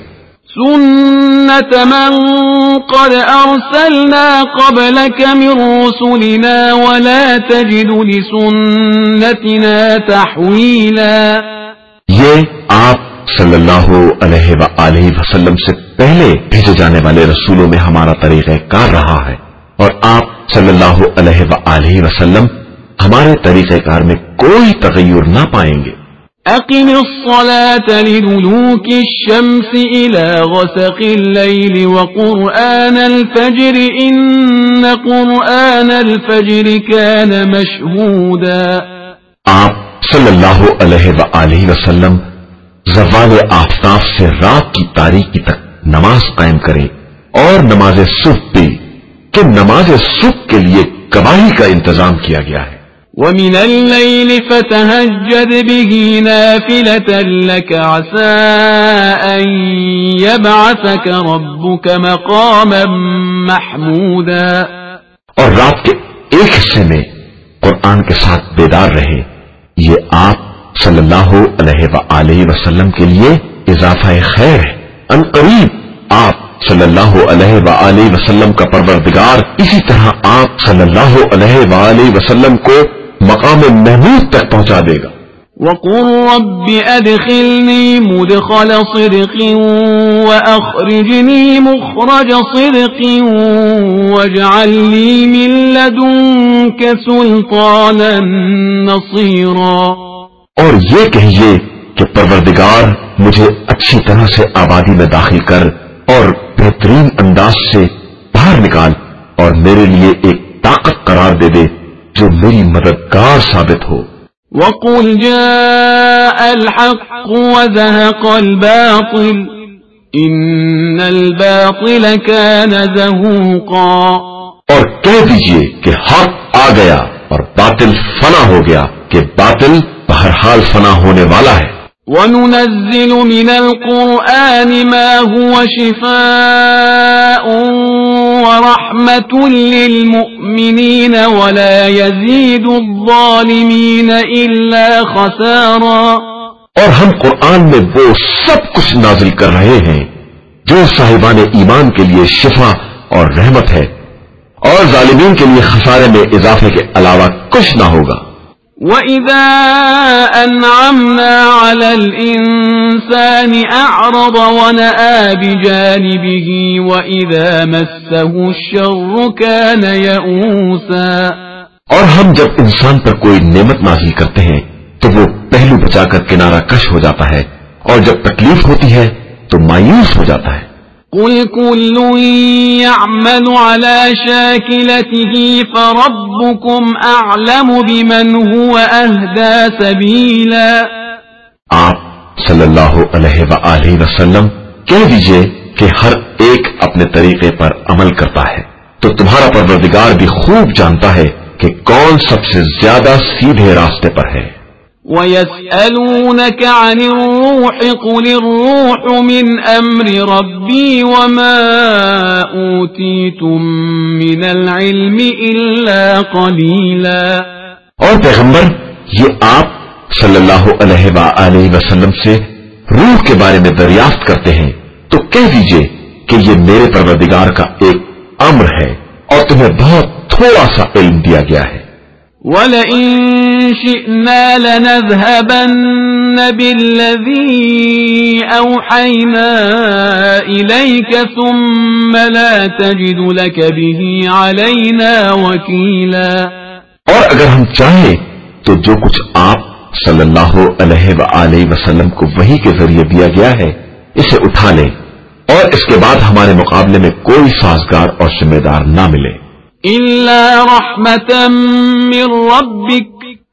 سنت من قد ارسلنا قبلك من رسلنا ولا تجد لسنتنا تحویلا، یہ آپ صلی اللہ علیہ وآلہ وسلم سے پہلے بھیجے جانے والے رسولوں میں ہمارا طریقہ کار رہا ہے، اور آپ صلی اللہ علیہ وآلہ وسلم ہمارے طریقہ کار میں کوئی تغیر نہ پائیں گے۔ اقم الصلاة لدلوك الشمس الى غسق الليل وقرآن الفجر ان قرآن الفجر كان مشهودا، آپ صلی اللہ علیہ وآلہ وسلم زوال آفتاب سے رات کی تاریکی تک نماز قائم کریں، اور نماز صبح بھی کہ نماز صبح کے لیے گواہی کا انتظام کیا گیا ہے۔ وَمِنَ اللَّيْلِ فَتَهَجَّدْ بِهِ نَافِلَةً لَكَ عَسَىٰ أَن يَبْعَثَكَ رَبُّكَ مَقَامًا مَحْمُودًا، اور رات کے ایک حصے میں قرآن کے ساتھ بیدار رہے، یہ آپ صلی اللہ علیہ وآلہ وسلم کے لیے اضافہ خیر ہے۔ ان قریب آپ صلی اللہ علیہ وآلہ وسلم کا پروردگار اسی طرح آپ صلی اللہ علیہ وآلہ وسلم کو مقام محمود تک پہنچا دے گا۔ وَقُلْ رَبِّ أَدْخِلْنِي مُدْخَلَ صِدْقٍ وَأَخْرِجْنِي مُخْرَجَ صِدْقٍ وَاجْعَل لِّي مِن لَّدُنكَ سُلْطَانًا نَّصِيرًا، اور یہ کہیے کہ پروردگار مجھے اچھی طرح سے آبادی میں داخل کر اور بہترین انداز سے باہر نکال، اور میرے لیے ایک طاقت قرار دے دے جو میری مددگار ثابت ہو۔ وَقُلْ جَاءَ الْحَقُّ وَزَهَقَ الْبَاطِلُ إِنَّ الْبَاطِلَ كَانَ زَهُوقًا، اور کہہ دیجئے کہ حق آ گیا اور باطل فنا ہو گیا کہ باطل بہرحال فنا ہونے والا ہے۔ وَنُنَزِّلُ مِنَ الْقُرْآنِ مَا هُوَ شِفَاءٌ وَرَحْمَةٌ لِّلْمُؤْمِنِينَ وَلَا يَزِيدُ الظَّالِمِينَ إِلَّا خَسَارًا، اور ہم قرآن میں وہ سب کچھ نازل کر رہے ہیں جو صاحبان ایمان کے لیے شفا اور رحمت ہے، اور ظالمین کے لیے خسارے میں اضافے کے علاوہ کچھ نہ ہوگا۔ وَإِذَا أَنْعَمْنَا عَلَى الْإِنسَانِ أَعْرَضَ وَنَأَىٰ بِجَانِبِهِ وَإِذَا مَسَّهُ الشَّرُّ كَانَ يَئُوسًا، اور ہم جب انسان پر کوئی نعمت نازل کرتے ہیں تو وہ پہلو بچا کر کنارہ کش ہو جاتا ہے، اور جب تکلیف ہوتی ہے تو مایوس ہو جاتا ہے۔ قُلْ كُلٌّ يَعْمَلُ عَلَى شَاكِلَتِهِ فَرَبُّكُمْ أَعْلَمُ بِمَنْ هُوَ أَهْدَىٰ سَبِيلًا، آپ صلی اللہ علیہ وآلہ وسلم کہہ دیجئے کہ ہر ایک اپنے طریقے پر عمل کرتا ہے، تو تمہارا پروردگار بھی خوب جانتا ہے کہ کون سب سے زیادہ سیدھے راستے پر ہے۔ وَيَسْأَلُونَكَ عَنِ الرُّوحِ قُلِ الرُّوحُ مِنْ أَمْرِ رَبِّي وَمَا أُوتِيتُم مِّنَ الْعِلْمِ إِلَّا قَلِيلًا، اور پیغمبر یہ آپ صلی اللہ علیہ وآلہ وسلم سے روح کے بارے میں دریافت کرتے ہیں تو کہہ دیجئے کہ یہ میرے پروردگار کا ایک امر ہے اور تمہیں بہت تھوڑا سا علم دیا گیا ہے۔ وَلَئِن شِئْنَا لَنَذْهَبَنَّ بِالَّذِي أَوْحَيْنَا إِلَيْكَ ثُمَّ لَا تَجِدُ لَكَ بِهِ عَلَيْنَا وَكِيلًا۔ اور اگر ہم چاہیں تو جو کچھ آپ صلی اللہ علیہ وآلہ وسلم کو وحی کے ذریعے دیا گیا ہے اسے اٹھا لیں اور اس کے بعد ہمارے مقابلے میں کوئی سازگار اور ذمہ دار نہ ملے۔ إِلَّا رَحْمَةً مِّن رَّبِّكَ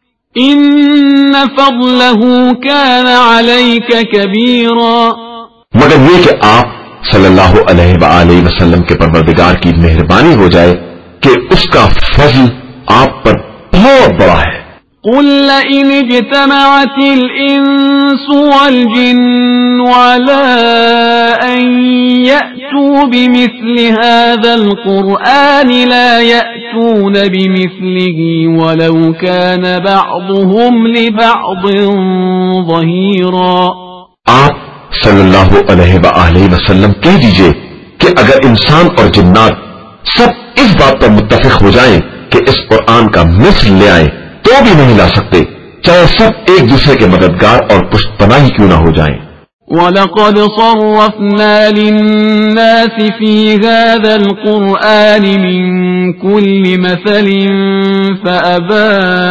إِنَّ فَضْلَهُ كَانَ عَلَيْكَ كَبِيرًا۔ مگر یہ کہ آپ صلی اللہ علیہ وآلہ وسلم کے پروردگار کی مہربانی ہو جائے کہ اس کا فضل آپ پر بہت بڑا ہے۔ قُل لَّئِنِ اجْتَمَعَتِ الْإِنسُ وَالْجِنُّ عَلَىٰ أَن يَأْتُوا بِمِثْلِ هَٰذَا الْقُرْآنِ لَا يَأْتُونَ بِمِثْلِهِ وَلَوْ كَانَ بَعْضُهُمْ لِبَعْضٍ ظَهِيرًا۔ آپ صلی اللہ علیہ وآلہ وسلم کہہ دیجئے کہ اگر انسان اور جنات سب اس بات پر متفق ہو جائیں کہ اس قرآن کا مثل لے آئیں تو بھی نہیں لا سکتے، چاہے سب ایک دوسرے کے مددگار اور پشت پناہ ہی کیوں نہ ہو جائیں۔ وَلَقَدْ صَرَّفْنَا لِلنَّاسِ فِي هَذَا الْقُرْآنِ مِنْ كُلِّ مَثَلٍ فَأَبَى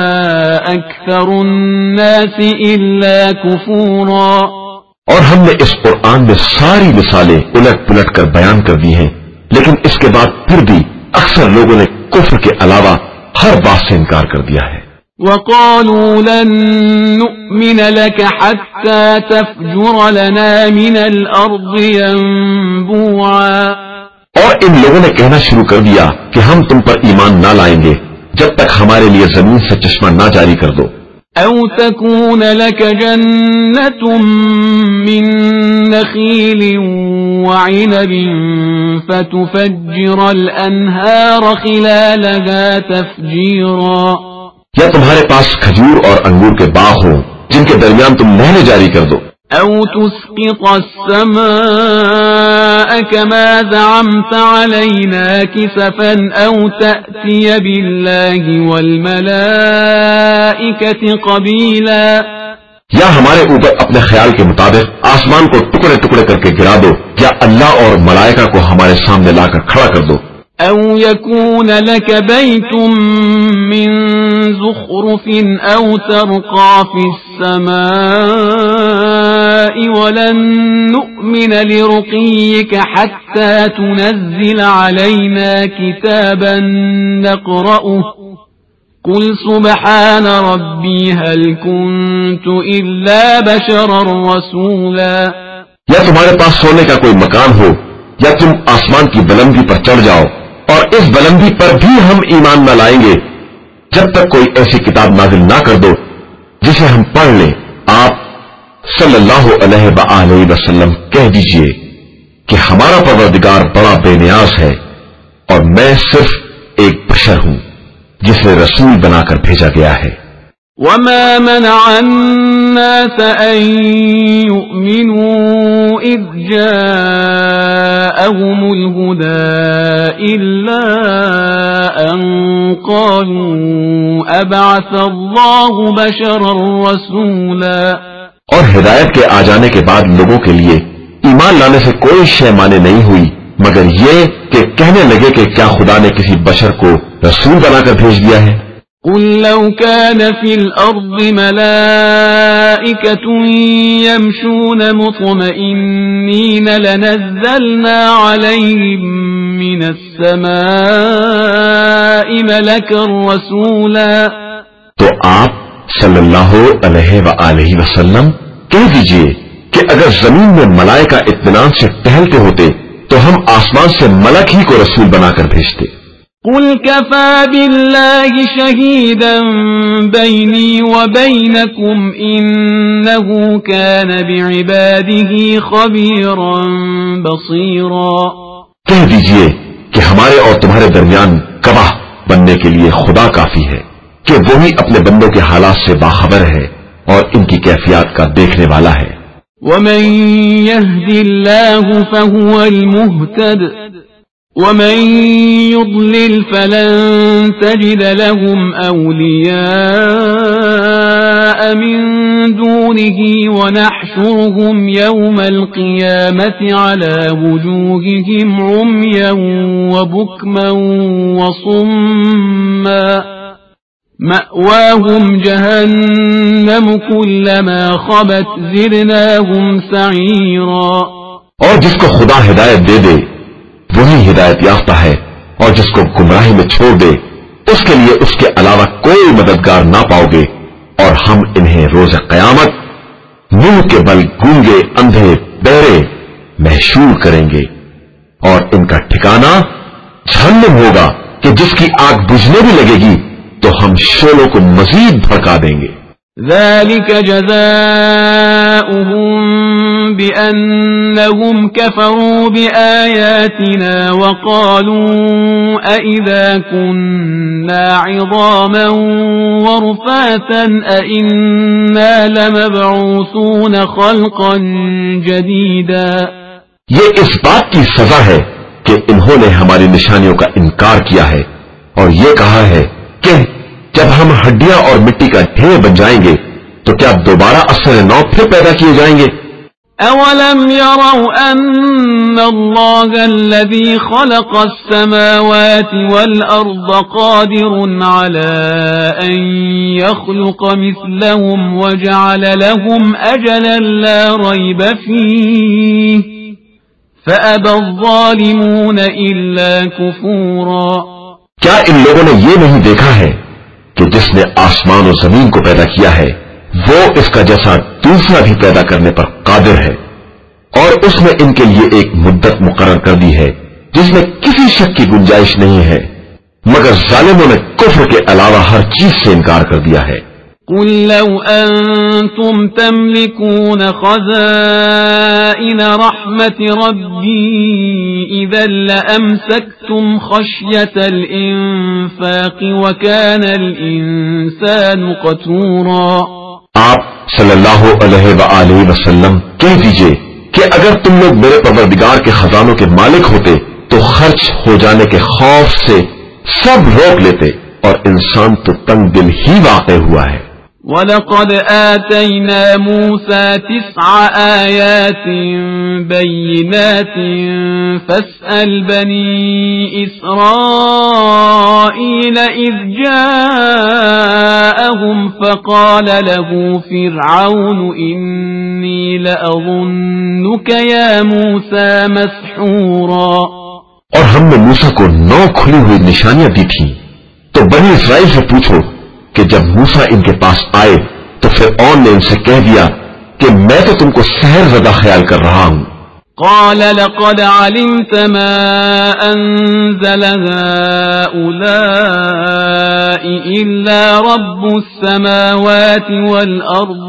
أَكْثَرُ النَّاسِ إِلَّا كُفُورًا۔ اور ہم نے اس قرآن میں ساری مثالیں الٹ پلٹ کر بیان کر دی ہیں، لیکن اس کے بعد پھر بھی اکثر لوگوں نے کفر کے علاوہ ہر بات سے انکار کر دیا ہے۔ وَقَالُوا لَن نُؤْمِنَ لَكَ حَتَّى تَفْجُرَ لَنَا مِنَ الْأَرْضِ يَنبُوعًا۔ اور ان لوگوں نے کہنا شروع کر دیا کہ ہم تم پر ایمان نہ لائیں گے جب تک ہمارے لیے زمین سے چشمہ نہ جاری کر دو۔ أَوْ تَكُونَ لَكَ جَنَّةٌ مِّن نَخِيلٍ وَعِنَبٍ فَتُفَجِّرَ الْأَنْهَارَ خِلَالَهَا تَفْجِيرًا۔ یا تمہارے پاس کھجور اور انگور کے باغ ہوں جن کے درمیان تم نہریں جاری کر دو۔ أَوْ تُسْقِطَ السَّمَاءَ كَمَا زَعَمْتَ عَلَيْنَا كِسَفًا أَوْ تَأْتِيَ بِاللَّهِ وَالْمَلَائِكَةِ قَبِيلًا۔ یا ہمارے اوپر اپنے خیال کے مطابق آسمان کو ٹکڑے ٹکڑے کر کے گرا دو، یا اللہ اور ملائکہ کو ہمارے سامنے لا کر کھڑا کر دو۔ أَوْ يَكُونَ لَكَ بَيْتٌ مِّن زُخْرُفٍ أَوْ تَرْقَىٰ فِي السَّمَاءِ وَلَن نُّؤْمِنَ لِرُقِيِّكَ حَتَّىٰ تُنَزِّلَ عَلَيْنَا كِتَابًا نَّقْرَؤُهُ قُلْ سُبْحَانَ رَبِّي هَلْ كُنتُ إِلَّا بَشَرًا رَّسُولًا۔ یا تمہارے پاس سونے کا کوئی مکان ہو، یا تم آسمان کی بلندی پر چڑھ جاؤ، اور اس بلندی پر بھی ہم ایمان نہ لائیں گے جب تک کوئی ایسی کتاب نازل نہ کر دو جسے ہم پڑھ لیں۔ آپ صلی اللہ علیہ وآلہ وسلم کہہ دیجئے کہ ہمارا پروردگار بڑا بے نیاز ہے اور میں صرف ایک بشر ہوں جسے رسول بنا کر بھیجا گیا ہے۔ وَمَا مَنَعَ النَّاسَ أَن يُؤْمِنُوا إِذْ جَاءَهُمُ الْهُدَىٰ إِلَّا أَن قَالُوا أَبَعَثَ اللَّهُ بَشَرًا رَّسُولًا۔ اور ہدایت کے آ جانے کے بعد لوگوں کے لیے ایمان لانے سے کوئی شے مانے نہیں ہوئی مگر یہ کہ کہنے لگے کہ کیا خدا نے کسی بشر کو رسول بنا کر بھیج دیا ہے۔ قُل لَّوْ كَانَ فِي الْأَرْضِ مَلَائِكَةٌ يَمْشُونَ مُطْمَئِنِّينَ لَنَزَّلْنَا عَلَيْهِم مِّنَ السَّمَاءِ مَلَكًا رَّسُولًا۔ تو آپ صلی اللہ علیہ وآلہ وسلم کہہ دیجئے کہ اگر زمین میں ملائکہ اطمینان سے ٹہلتے ہوتے تو ہم آسمان سے ملک ہی کو رسول بنا کر بھیجتے۔ قُلْ كَفَىٰ بِاللَّهِ شَهِيدًا بَيْنِي وَبَيْنَكُمْ إِنَّهُ كَانَ بِعِبَادِهِ خَبِيرًا بَصِيرًا۔ کہہ دیجئے کہ ہمارے اور تمہارے درمیان گواہ بننے کے لیے خدا کافی ہے کہ وہی اپنے بندوں کے حالات سے باخبر ہے اور ان کی کیفیات کا دیکھنے والا ہے۔ وَمَن يَهْدِ اللَّهُ فَهُوَ الْمُهْتَدِ ومن يضلل فلن تجد لهم أولياء من دونه ونحشرهم يوم القيامة على وجوههم عميا وبكما وصما مأواهم جهنم كلما خبت زدناهم سعيرا. اور جس کو خدا ہدایت دے دے وہی ہدایت یافتہ ہے، اور جس کو گمراہی میں چھوڑ دے اس کے لیے اس کے علاوہ کوئی مددگار نہ پاؤ گے. اور ہم انہیں روز قیامت منہ کے بل گونگے اندھے بہرے محشور کریں گے، اور ان کا ٹھکانہ جہنم ہوگا کہ جس کی آگ بجھنے بھی لگے گی تو ہم شعلوں کو مزید بھڑکا دیں گے. ذلك جزاؤهم بأنهم كفروا بآياتنا وقالوا أئذا كنا عظاما ورفاتا أئنا لمبعوثون خلقا جديدا. یہ اس بات کی سزا ہے کہ انہوں نے ہماری نشانیوں کا انکار کیا ہے اور یہ کہا ہے کہ جب ہم ہڈیاں اور مٹی کا ڈھیر بن جائیں گے تو کیا دوبارہ اثر نو پھر پیدا کیے جائیں گے؟ اولم يروا ان اللہ الذي خلق السماوات والارض قادر على ان يخلق مثلهم وجعل لهم اجلا لا ريب فيه فابى الظالمون الا كفورا. کیا ان لوگوں نے یہ نہیں دیکھا ہے کہ جس نے آسمان و زمین کو پیدا کیا ہے وہ اس کا جیسا دوسرا بھی پیدا کرنے پر قادر ہے، اور اس نے ان کے لیے ایک مدت مقرر کر دی ہے جس میں کسی شک کی گنجائش نہیں ہے، مگر ظالموں نے کفر کے علاوہ ہر چیز سے انکار کر دیا ہے. قل لو أنتم تملكون خزائن رحمة ربي إذا لأمسكتم خشية الإنفاق وكان الإنسان قتورا. آپ صلی اللہ علیہ وآلہ وسلم کہہ دیجئے کہ اگر تم لوگ میرے پروردگار کے خزانوں کے مالک ہوتے تو خرچ ہو جانے کے خوف سے سب روک لیتے، اور انسان تو تنگ دل ہی واقع ہوا ہے. وَلَقَدْ آتَيْنَا مُوسَى تِسْعَ آيَاتٍ بَيِّنَاتٍ فَاسْأَلْ بَنِي إِسْرَائِيلَ إِذْ جَاءَهُمْ فَقَالَ لَهُ فِرْعَوْنُ إِنِّي لَأَظُنُّكَ يَا مُوسَى مَسْحُورًا. اور ہم نے موسیٰ کو نو کھلی ہوئی نشانیاں دی تھیں، تو بنی اسرائیل سے پوچھو کہ جب موسیٰ ان کے پاس آئے تو فرعون نے ان سے کہہ دیا کہ میں تو تم کو سحر زدہ خیال کر رہا ہوں. قال لقد علمت ما انزل هؤلاء الا رب السماوات والارض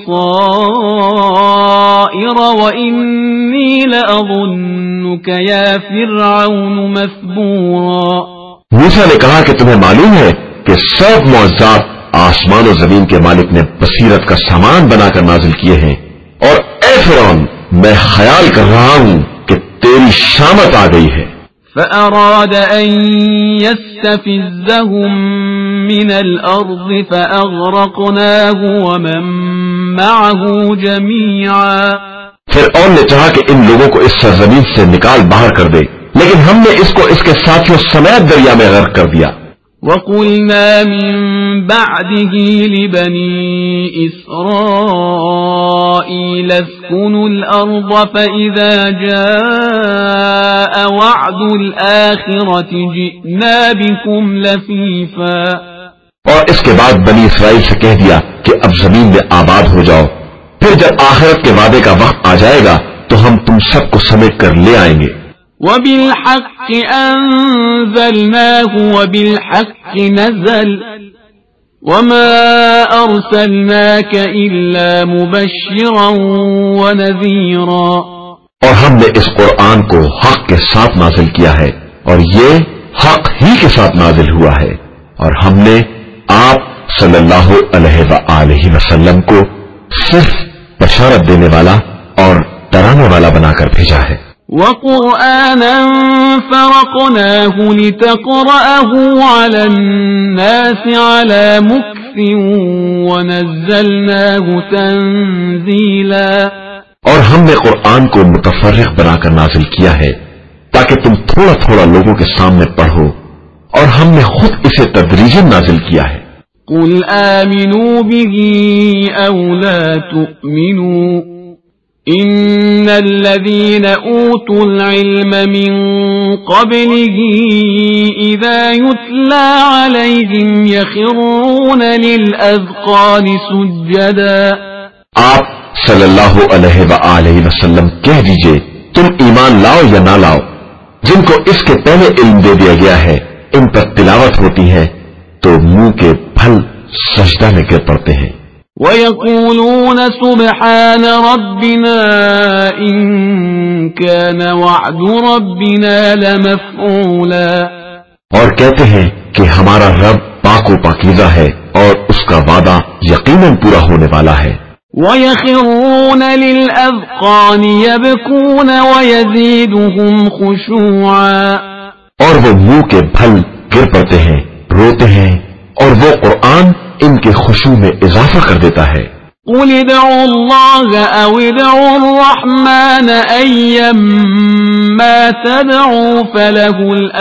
بصائر واني لاظنك يا فرعون مثبورا. موسیٰ نے کہا کہ تمہیں معلوم ہے کہ سب معجزات آسمان و زمین کے مالک نے بصیرت کا سامان بنا کر نازل کیے ہیں، اور اے فرعون میں خیال کر رہا ہوں کہ تیری شامت آ گئی ہے. فأراد أن يستفزهم من الأرض فأغرقناه ومن معه جميعا. فرعون نے چاہا کہ ان لوگوں کو اس سرزمین سے نکال باہر کر دے، لیکن ہم نے اس کو اس کے ساتھیوں سمیت دریا میں غرق کر دیا. وَقُلْنَا مِن بَعْدِهِ لِبَنِي إِسْرَائِيلَ اسْكُنُوا الْأَرْضَ فَإِذَا جَاءَ وَعْدُ الْآخِرَةِ جِئْنَا بِكُمْ لَفِيفًا. اور اس کے بعد بنی اسرائیل سے کہہ دیا کہ اب زمین میں آباد ہو جاؤ، پھر جب آخرت کے وعدے کا وقت آ جائے گا تو ہم تم سب کو سمیٹ کر لے آئیں گے. وَبِالْحَقِّ أَنزَلْنَاهُ وَبِالْحَقِّ نَزَلَ وَمَا أَرْسَلْنَاكَ إِلَّا مُبَشِّرًا وَنَذِيرًا. اور ہم نے اس قرآن کو حق کے ساتھ نازل کیا ہے اور یہ حق ہی کے ساتھ نازل ہوا ہے، اور ہم نے آپ صلی اللہ علیہ وآلہ وسلم کو صرف بشارت دینے والا اور ڈرانے والا بنا کر بھیجا ہے. وقرآنا فرقناه لتقرأه على الناس على مكث ونزلناه تنزيلا، اور ہم نے قرآن کو متفرق بنا کر نازل کیا ہے تاکہ تم تھوڑا تھوڑا لوگوں کے سامنے پڑھو، اور ہم نے خود اسے تدریجاً نازل کیا ہے۔ قل آمنوا به أو لا تؤمنوا إن الذين أوتوا العلم من قبله إذا يتلى عليهم يخرون للأذقان سجدا۔ آپ صلی اللہ علیہ وآلہ وسلم کہہ دیجئے تم ایمان لاؤ یا نہ لاؤ، جن کو اس کے پہلے علم دے دیا گیا ہے ان پر تلاوت ہوتی ہے تو منہ کے پھل سجدہ میں گر پڑتے ہیں۔ وَيَقُولُونَ سُبْحَانَ رَبِّنَا إِن كَانَ وَعْدُ رَبِّنَا لَمَفْعُولًا، اور کہتے ہیں کہ ہمارا رب پاک و پاکیزہ ہے اور اس کا وعدہ یقیناً پورا ہونے والا ہے۔ وَيَخِرُّونَ لِلْأَذْقَانِ يَبْكُونَ وَيَزِيدُهُمْ خُشُوعًا، اور وہ منہ کے پھل گر پڑتے ہیں، روتے ہیں، اور وہ قرآن ان کے خشوع میں اضافہ کر دیتا ہے۔ قُلِ ادْعُوا اللَّهَ أَوِ ادْعُوا الرَّحْمَنَ أَيَّمَّا تَدْعُوا فَلَهُ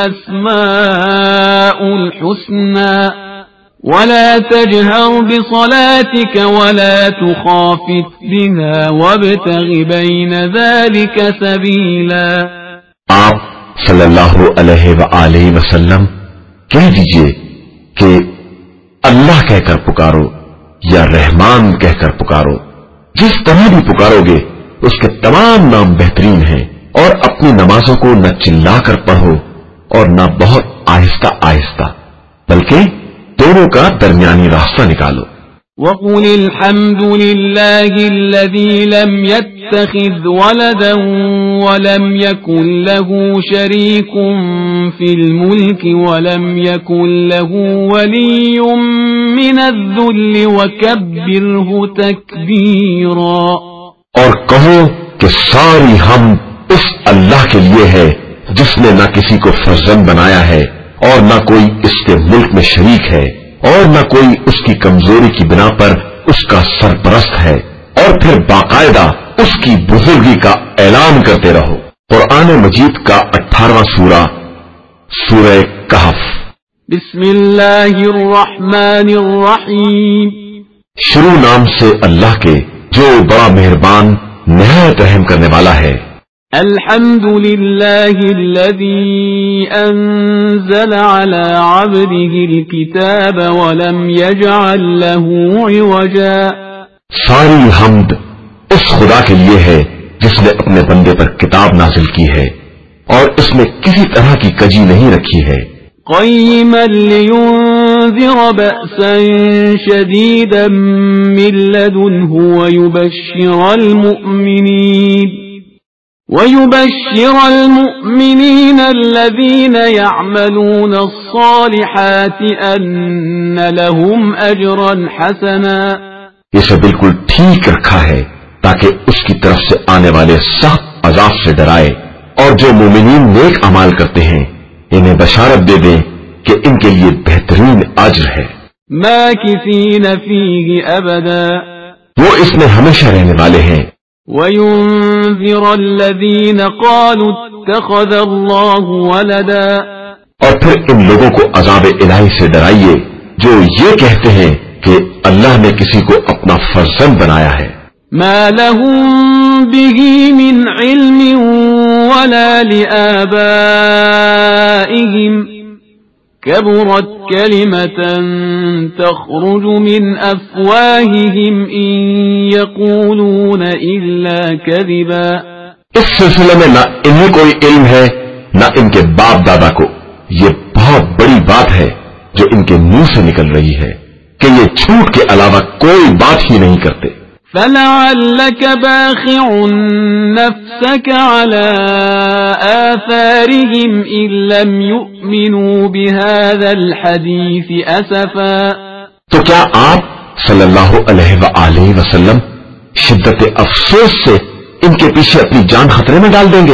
الْأَسْمَاءُ الْحُسْنَى وَلَا تَجْهَرْ بِصَلَاتِكَ وَلَا تُخَافِتْ بِهَا وَابْتَغِ بَيْنَ ذَلِكَ سَبِيلًا۔ آپ صلی اللہ علیہ وآلہ وسلم کہہ دیجئے کہ اللہ کہہ کر پکارو یا رحمان کہہ کر پکارو، جس طرح بھی پکارو گے اس کے تمام نام بہترین ہیں، اور اپنی نمازوں کو نہ چلا کر پڑھو اور نہ بہت آہستہ آہستہ، بلکہ دونوں کا درمیانی راستہ نکالو۔ وَقُلِ الْحَمْدُ لِلَّهِ الَّذِي لَمْ يَتَّخِذْ وَلَدًا وَلَمْ يَكُنْ لَهُ شَرِيكٌ فِي الْمُلْكِ وَلَمْ يَكُنْ لَهُ وَلِيٌّ مِّنَ الذُّلِّ وَكَبِّرْهُ تَكْبِيرًا۔ اور کہو کہ ساری حمد اس اللہ کے لیے ہے جس نے نہ کسی کو فرزند بنایا ہے اور نہ کوئی اس کے ملک میں شریک ہے، اور نہ کوئی اس کی کمزوری کی بنا پر اس کا سرپرست ہے، اور پھر باقاعدہ اس کی بزرگی کا اعلان کرتے رہو۔ قرآن مجید کا اٹھارہواں سورہ سورہ کہف۔ بسم اللہ الرحمن الرحیم، شروع نام سے اللہ کے جو بڑا مہربان نہایت رحم کرنے والا ہے۔ الحمد للہ الذی انزل على عبده الكتاب ولم يجعل له عوجا۔ ساری حمد اس خدا کے لیے ہے جس نے اپنے بندے پر کتاب نازل کی ہے اور اس میں کسی طرح کی کجی نہیں رکھی ہے۔ قیما لینذر بأسا شدیدا من لدنه ويبشر المؤمنین ويبشر المؤمنين الذين يعملون الصالحات أن لهم أجرا حسنا۔ اسے بالکل ٹھیک رکھا ہے تاکہ اس کی طرف سے آنے والے سخت عذاب سے ڈرائے، اور جو مومنین نیک اعمال کرتے ہیں انہیں بشارت دے دیں کہ ان کے لیے بہترین اجر ہے۔ ماکثین فیہ ابدا، وہ اس میں ہمیشہ رہنے والے ہیں۔ وَيُنذِرَ الَّذِينَ قَالُوا اتَّخَذَ اللَّهُ وَلَدًا، اور پھر ان لوگوں کو عذاب الہی سے ڈرائیے جو یہ کہتے ہیں کہ اللہ نے کسی کو اپنا فرزند بنایا ہے۔ مَا لَهُم بِهِ مِنْ عِلْمٍ وَلَا لِآبَائِهِمْ كَبُرَتْ كَلِمَةً تَخْرُجُ مِنْ أَفْوَاهِهِمْ إِنْ يَقُولُونَ إِلَّا كَذِبًا۔ اس سلسلے میں نہ انہیں کوئی علم ہے نہ ان کے باپ دادا کو، یہ بہت بڑی بات ہے جو ان کے منہ سے نکل رہی ہے کہ یہ جھوٹ کے علاوہ کوئی بات ہی نہیں کرتے۔ فَلَعَلَّكَ بَاخِعٌ نَفْسَكَ عَلَى آثَارِهِمْ إِن لَّمْ يُؤْمِنُوا بِهَذَا الْحَدِيثِ أَسَفًا۔ تو کیا آپ صلی اللہ علیہ وآلہ وسلم شدت افسوس سے ان کے پیچھے اپنی جان خطرے میں ڈال دیں گے؟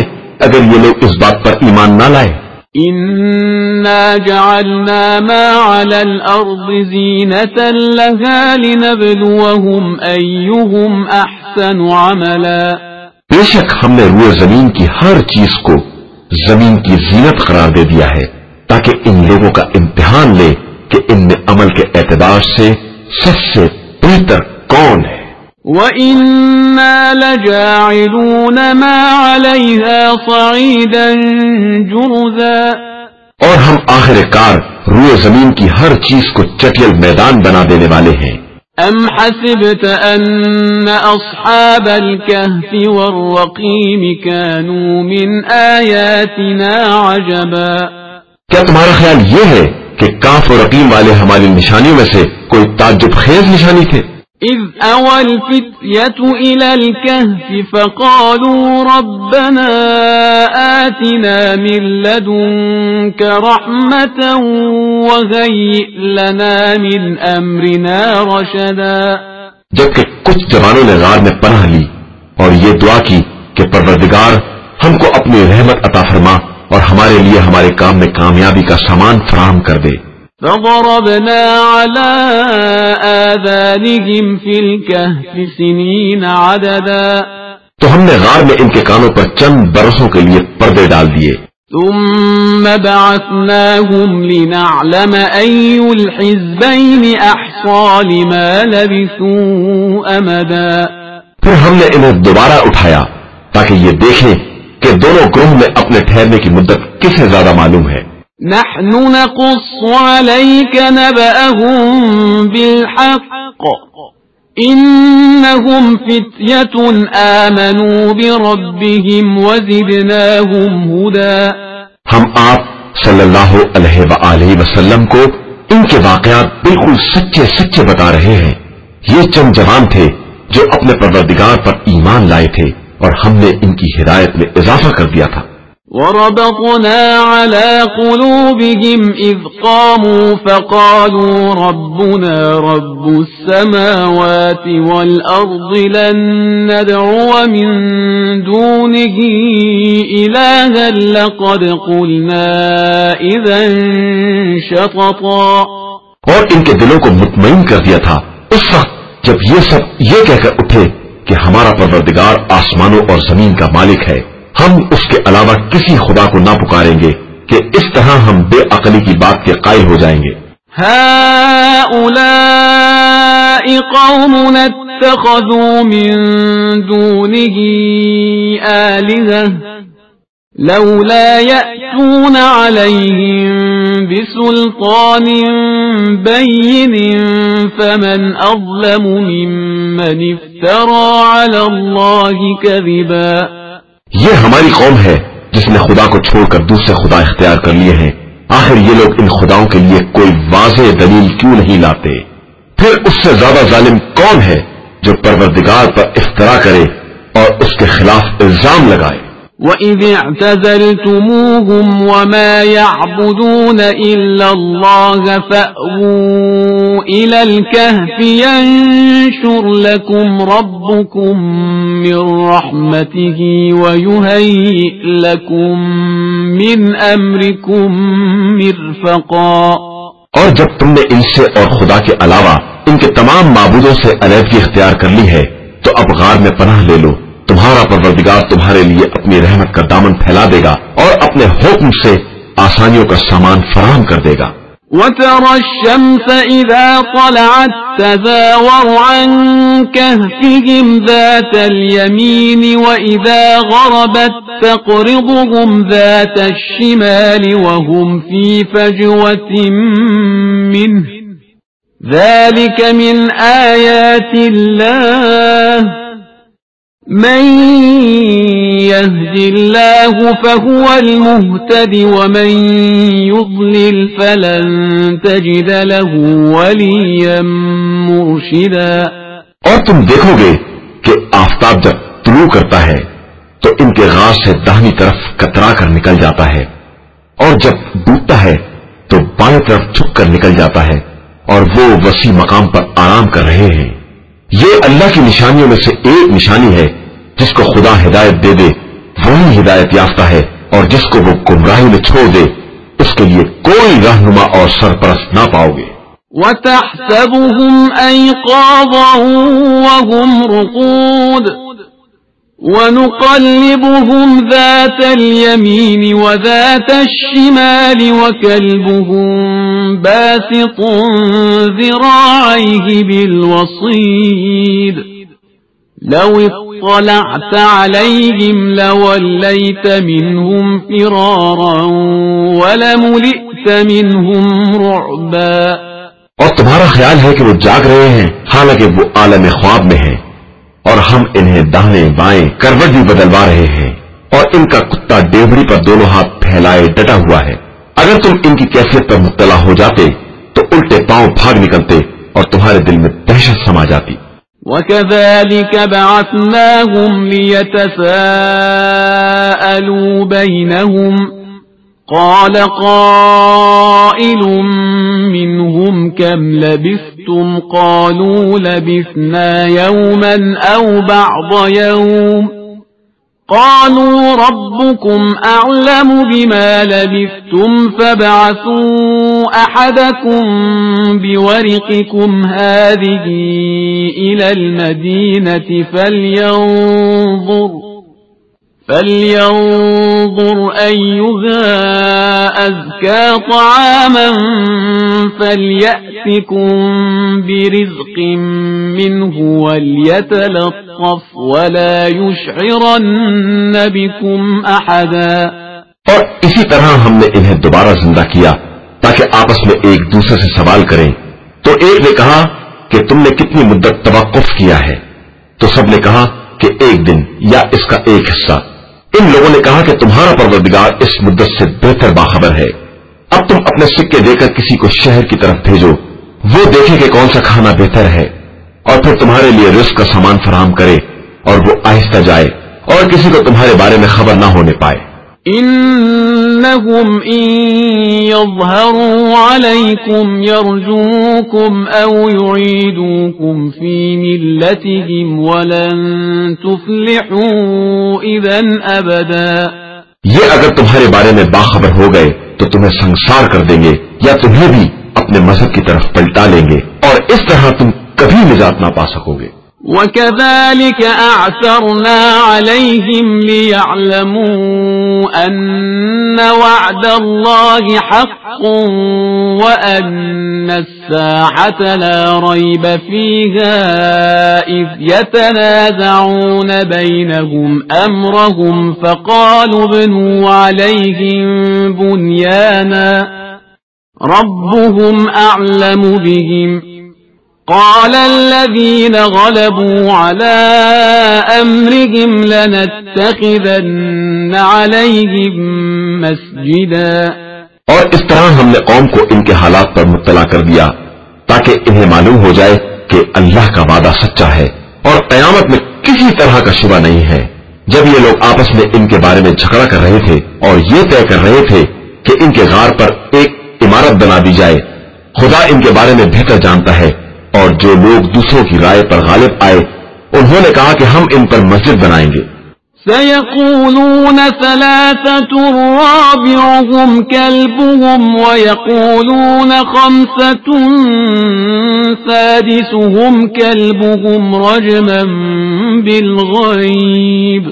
اگر یہ لوگ اس بات پر ایمان نہ لائے. إنا جعلنا ما على الأرض زينة لها لنبلوهم أيهم أحسن عملا. بے شک ہم نے روئے زمین کی ہر چیز کو زمین کی زینت قرار دے دیا ہے تاکہ ان لوگوں کا امتحان لے کہ ان میں عمل کے اعتبار سے سب سے بہتر کون ہے. وَإِنَّا لَجَاعِلُونَ مَا عَلَيْهَا صَعِيدًا جُرُزًا. اور ہم آخر کار روئے زمین کی ہر چیز کو چٹیل میدان بنا دینے والے ہیں. أَمْ حَسِبْتَ أَنَّ أَصْحَابَ الْكَهْفِ وَالرَّقِيمِ كَانُوا مِنْ آيَاتِنَا عَجَبًا. کیا تمہارا خیال یہ ہے کہ کاف اور رقیم والے ہماری نشانیوں میں سے کوئی تعجب خیز نشانی تھے؟ إِذْ أَوَى الْفِتْيَةُ إِلَى الْكَهْفِ فَقَالُوا رَبَّنَا آتِنَا مِن لَّدُنكَ رَحْمَةً وَهَيِّئْ لَنَا مِنْ أَمْرِنَا رَشَدًا. جبکہ کچھ جوانوں نے غار میں پناہ لی اور یہ دعا کی کہ پروردگار ہم کو اپنی رحمت عطا فرما اور ہمارے لیے ہمارے کام میں کامیابی کا سامان فراہم کر دے. فضربنا على آذانهم في الكهف سنين عددا. تو ہم نے غار میں ان کے کانوں پر چند برسوں کے لیے پردے ڈال دیے. ثم بعثناهم لنعلم أي الحزبين أحصى لما لبثوا أمدا. پھر ہم نے انہیں دوبارہ اٹھایا تاکہ یہ دیکھیں کہ دونوں گروہ میں اپنے ٹھہرنے کی مدت کسے زیادہ معلوم ہے. نحن نقص عليك نبأهم بالحق إنهم فتية آمنوا بربهم وزدناهم هدى. ہم آپ صلی اللہ علیہ وآلہ وسلم کو ان کے واقعات بالکل سچے سچے بتا رہے ہیں. یہ چند جوان تھے جو اپنے پروردگار پر ایمان لائے تھے اور ہم نے ان کی ہدایت میں اضافہ کر دیا تھا. وربطنا على قلوبهم إذ قاموا فقالوا ربنا رب السماوات والأرض لن ندعو من دونه إلها لقد قلنا إذا شططا. اور ان کے دلوں کو مطمئن کر دیا تھا اس وقت جب یہ سب یہ کہہ کر اٹھے کہ ہمارا پروردگار آسمانوں اور زمین کا مالک ہے، ہم اس کے علاوہ کسی خدا کو نہ پکاریں گے کہ اس طرح ہم بے عقلی کی بات کے قائل ہو جائیں گے. هؤلاء قوم اتخذوا من دونه آلهة لولا يأتون عليهم بسلطان بين فمن أظلم ممن افترى على الله كذبا. یہ ہماری قوم ہے جس نے خدا کو چھوڑ کر دوسرے خدا اختیار کر لیے ہیں. آخر یہ لوگ ان خداؤں کے لیے کوئی واضح دلیل کیوں نہیں لاتے؟ پھر اس سے زیادہ ظالم کون ہے جو پروردگار پر افترا کرے اور اس کے خلاف الزام لگائے. وَإِذِ اعْتَزَلْتُمُوهُمْ وَمَا يَعْبُدُونَ إِلَّا اللَّهَ فَأْوُوا إِلَى الْكَهْفِ يَنشُرْ لَكُمْ رَبُّكُمْ مِنْ رَحْمَتِهِ وَيُهَيِّئْ لَكُمْ مِنْ أَمْرِكُمْ مِرْفَقًا. اور جب تم نے ان سے اور خدا کے علاوہ ان کے تمام معبودوں سے علیحدگی اختیار کر لی ہے تو اب غار میں پناہ لے لو. تمہارا پروردگار تمہارے لیے اپنی رحمت کا دامن پھیلا دے گا اور اپنے حکم سے آسانیوں کا سامان فراہم کر دے گا. وَتَرَى الشَّمْسَ إِذَا طَلَعَتْ تَزَاوَرُ عَنْ كَهْفِهِمْ ذَاتَ الْيَمِينِ وَإِذَا غَرَبَتْ تَقْرِضُهُمْ ذَاتَ الشِّمَالِ وَهُمْ فِي فَجْوَةٍ مِّنْهُ ذَلِكَ مِنْ آيَاتِ اللَّهِ من يهد الله فهو المهتد ومن يضلل فلن تجد له وليا مرشدا. اور تم دیکھو گے کہ آفتاب جب طلوع کرتا ہے تو ان کے غار سے داہنی طرف کترا کر نکل جاتا ہے اور جب ڈوبتا ہے تو بائیں طرف جھک کر نکل جاتا ہے اور وہ وسیع مقام پر آرام کر رہے ہیں. یہ اللہ کی نشانیوں میں سے ایک نشانی ہے. جس کو خدا ہدایت دے دے وہی ہدایت یافتہ ہے، اور جس کو وہ گمراہی میں چھوڑ دے اس کے لیے کوئی رہنما اور سرپرست نہ پاؤ گے۔ وَتَحْسَبُهُمْ أَيْقَاظًا وَهُمْ رُقُودٌ وَنُقَلِّبُهُمْ ذَاتَ الْيَمِينِ وَذَاتَ الشِّمَالِ وَكَلْبُهُمْ بَاسِطٌ ذِرَاعَيْهِ بِالْوَصِيدِ لَوِ اطَّلَعْتَ عَلَيْهِمْ لَوَلَّيْتَ مِنْهُمْ فِرَارًا وَلَمُلِئْتَ مِنْهُمْ رُعْبًا۔ اور تمہارا خیال ہے کہ وہ جاگ رہے ہیں، حالانکہ وہ عالم خواب میں ہیں، اور ہم انہیں داہنے بائیں کروٹ بھی بدلوا رہے ہیں، اور ان کا کتا ڈیوڑی پر دونوں ہاتھ پھیلائے ڈٹا ہوا ہے۔ اگر تم ان کی کیفیت پر مطلع ہو جاتے تو الٹے پاؤں بھاگ نکلتے اور تمہارے دل میں دہشت سما جاتی۔ وَكَذَلِكَ بَعَثْنَاهُمْ لِيَتَسَاءَلُوا بَيْنَهُمْ قَالَ قَائِلٌ مِّنْهُمْ كَمْ لَبِثْتُمْ قَالُوا لَبِثْنَا يَوْمًا أَوْ بَعْضَ يَوْمٍ قَالُوا رَبُّكُمْ أَعْلَمُ بِمَا لَبِثْتُمْ فَابْعَثُوا أَحَدَكُمْ بِوَرِقِكُمْ هَٰذِهِ إِلَى الْمَدِينَةِ فَلْيَنظُرْ فَلْيَنظُرْ أَيُّهَا أَزْكَىٰ طَعَامًا فَلْيَأْتِكُم بِرِزْقٍ مِّنْهُ وَلْيَتَلَطَّفْ وَلَا يُشْعِرَنَّ بِكُمْ أَحَدًا۔ اور اسی طرح ہم نے انہیں دوبارہ زندہ کیا تاکہ آپس میں ایک دوسرے سے سوال کریں۔ تو ایک نے کہا کہ تم نے کتنی مدت توقف کیا ہے؟ تو سب نے کہا کہ ایک دن یا اس کا ایک حصہ۔ ان لوگوں نے کہا کہ تمہارا پروردگار اس مدت سے بہتر باخبر ہے۔ اب تم اپنے سکے دے کر کسی کو شہر کی طرف بھیجو، وہ دیکھے کہ کون سا کھانا بہتر ہے، اور پھر تمہارے لیے رزق کا سامان فراہم کرے، اور وہ آہستہ جائے اور کسی کو تمہارے بارے میں خبر نہ ہونے پائے۔ إنهم إن يظهروا عليكم يرجوكم أو يعيدوكم في ملتهم ولن تفلحوا إذا أبدا۔ یہ اگر تمہارے بارے میں باخبر ہو گئے تو تمہیں سنسار کر دیں گے یا تمہیں بھی اپنے مذہب کی طرف پلٹا لیں گے، اور اس طرح تم کبھی نجات نہ پا سکو گے۔ وَكَذَلِكَ أَعْثَرْنَا عَلَيْهِمْ لِيَعْلَمُوا أَنَّ وَعْدَ اللَّهِ حَقٌّ وَأَنَّ السَّاعَةَ لَا رَيْبَ فِيهَا إِذْ يَتَنَازَعُونَ بَيْنَهُمْ أَمْرَهُمْ فَقَالُوا ابْنُوا عَلَيْهِمْ بُنْيَانًا رَبُّهُمْ أَعْلَمُ بِهِمْ قال الذين غلبوا على أمرهم لنتخذن عليهم مسجدا۔ اور اس طرح ہم نے قوم کو ان کے حالات پر مطلع کر دیا تاکہ انہیں معلوم ہو جائے کہ اللہ کا وعدہ سچا ہے اور قیامت میں کسی طرح کا شبہ نہیں ہے۔ جب یہ لوگ آپس میں ان کے بارے میں جھگڑا کر رہے تھے اور یہ طے کر رہے تھے کہ ان کے غار پر ایک عمارت بنا دی جائے، خدا ان کے بارے میں بہتر جانتا ہے، اور جو لوگ دوسروں کی رائے پر غالب آئے انہوں نے کہا کہ ہم ان پر مسجد بنائیں گے۔ سيقولون ثلاثة رابعهم كلبهم ويقولون خمسة سادسهم كلبهم رجما بالغيب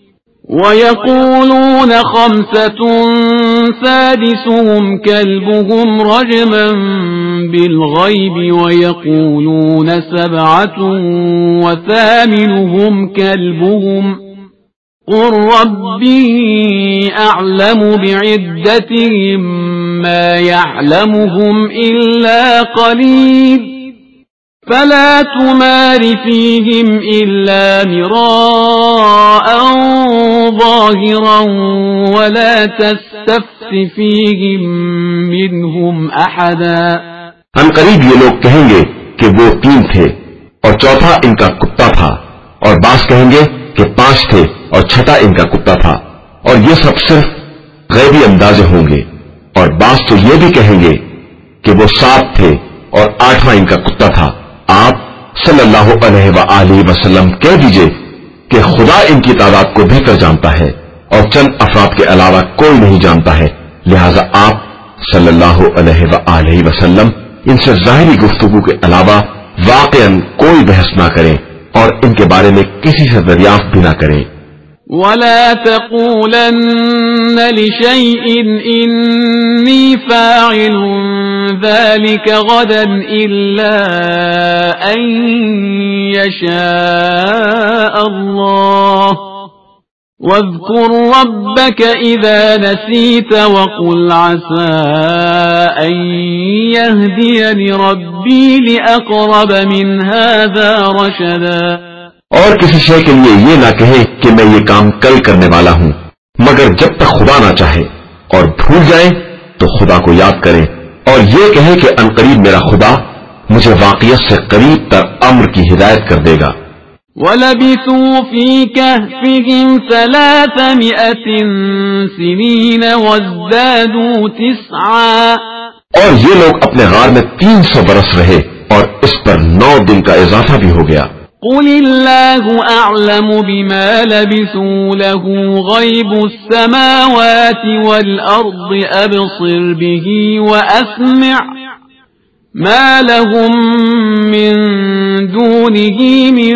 ويقولون خمسة سادسهم كلبهم رجما بالغيب ويقولون سبعة وثامنهم كلبهم قل ربي أعلم بعدتهم ما يعلمهم إلا قليل فلا تمار فيهم إلا مراء ظاهرا ولا تستفت فيهم منهم أحدا۔ ان قریب یہ لوگ کہیں گے کہ وہ تین تھے اور چوتھا ان کا کتا تھا، اور بعض کہیں گے کہ پانچ تھے اور چھٹا ان کا کتا تھا، اور یہ سب صرف غیبی اندازے ہوں گے، اور بعض تو یہ بھی کہیں گے کہ وہ سات تھے اور آٹھواں ان کا کتا تھا۔ آپ صلی اللہ علیہ وآلہ وسلم کہہ دیجئے کہ خدا ان کی تعداد کو بہتر جانتا ہے، اور چند افراد کے علاوہ کوئی نہیں جانتا ہے، لہذا آپ صلی اللہ علیہ وآلہ وسلم ان سے ظاہری گفتگو کے علاوہ واقعاً کوئی بحث نہ کریں اور ان کے بارے میں کسی سے دریافت بھی نہ کریں۔ ولا تقولن لشيء إني فاعل ذلك غدا إلا أن يشاء الله واذكر ربك إذا نسيت وقل عسى أن يهديني ربي لأقرب من هذا رشدا۔ اور کسی شے کے لیے یہ نہ کہے کہ میں یہ کام کل کرنے والا ہوں، مگر جب تک خدا نہ چاہے، اور بھول جائے تو خدا کو یاد کرے اور یہ کہے کہ عنقریب میرا خدا مجھے واقعیت سے قریب تر امر کی ہدایت کر دے گا۔ وَلَبِثُوا فِي كَهْفِهِمْ ثَلَاثَمِائَةٍ سِنِينَ وَازْدَادُوا تِسْعًا، اور یہ لوگ اپنے غار میں تین سو برس رہے اور اس پر نو دن کا اضافہ بھی ہو گیا۔ قل الله أعلم بما لبثوا له غيب السماوات والأرض أبصر به وأسمع ما لهم من دونه من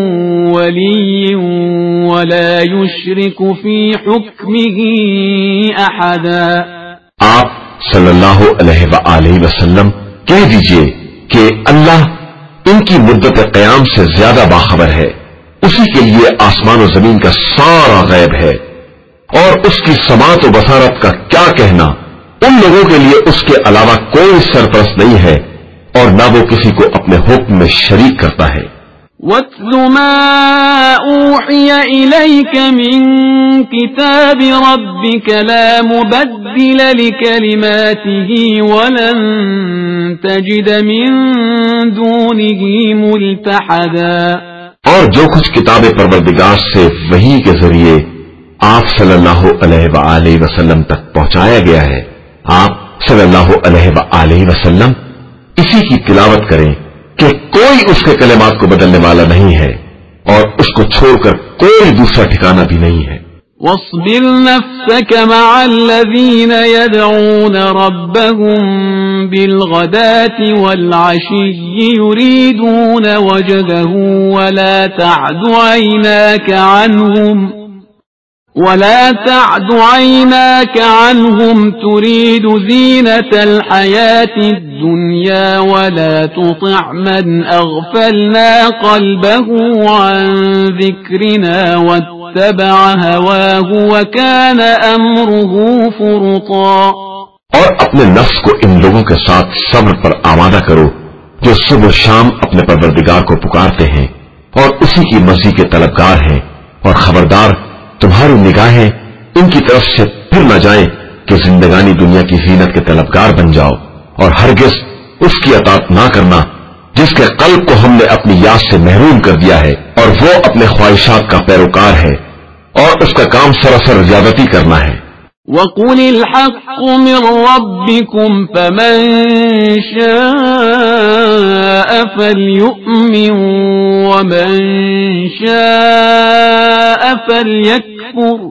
ولي ولا يشرك في حكمه أحدا۔ آپ صلی اللہ علیہ وآلہ وسلم کہہ دیجئے کہ اللہ ان کی مدت قیام سے زیادہ باخبر ہے، اسی کے لیے آسمان و زمین کا سارا غیب ہے، اور اس کی سماعت و بصارت کا کیا کہنا، ان لوگوں کے لیے اس کے علاوہ کوئی سرپرست نہیں ہے اور نہ وہ کسی کو اپنے حکم میں شریک کرتا ہے۔ وَاتْلُ مَا أُوحِيَ إِلَيْكَ مِن كِتَابِ رَبِّكَ لَا مُبَدِّلَ لِكَلِمَاتِهِ وَلَن تَجِدَ مِن دُونِهِ مُلْتَحَدًا۔ اور جو کچھ کتاب پروردگار سے وحی کے ذریعے آپ صلی اللہ علیہ وآلہ وسلم تک پہنچایا گیا ہے، آپ صلی اللہ علیہ وآلہ وسلم اسی کی تلاوت کریں کہ کوئی اس کے کلمات کو بدلنے والا نہیں ہے اور اس کو چھوڑ کر کوئی دوسرا ٹھکانہ بھی نہیں ہے۔ واصبر نفسك مع الذين يدعون ربهم بالغداة والعشي يريدون وجهه ولا تعد عيناك عنهم ولا تعد عيناك عنهم تريد زينة الحياة الدنيا ولا تطع من أغفلنا قلبه عن ذكرنا واتبع هواه وكان أمره فرطا۔ اور اپنے نفس کو ان لوگوں کے ساتھ صبر پر آمادہ کرو جو صبح شام اپنے پروردگار کو پکارتے ہیں اور اسی کی مرضی کے طلبگار ہیں، اور خبردار تمہاری نگاہیں ان کی طرف سے پھر نہ جائیں کہ زندگانی دنیا کی زینت کے طلبگار بن جاؤ، اور ہرگز اس کی اطاعت نہ کرنا جس کے قلب کو ہم نے اپنی یاد سے محروم کر دیا ہے اور وہ اپنے خواہشات کا پیروکار ہے اور اس کا کام سراسر زیادتی کرنا ہے۔ وَقُلِ الْحَقُّ مِنْ رَبِّكُمْ فَمَنْ شَاءَ فَلْيُؤْمِنْ وَمَنْ شَاءَ فَلْيَكْفُرْ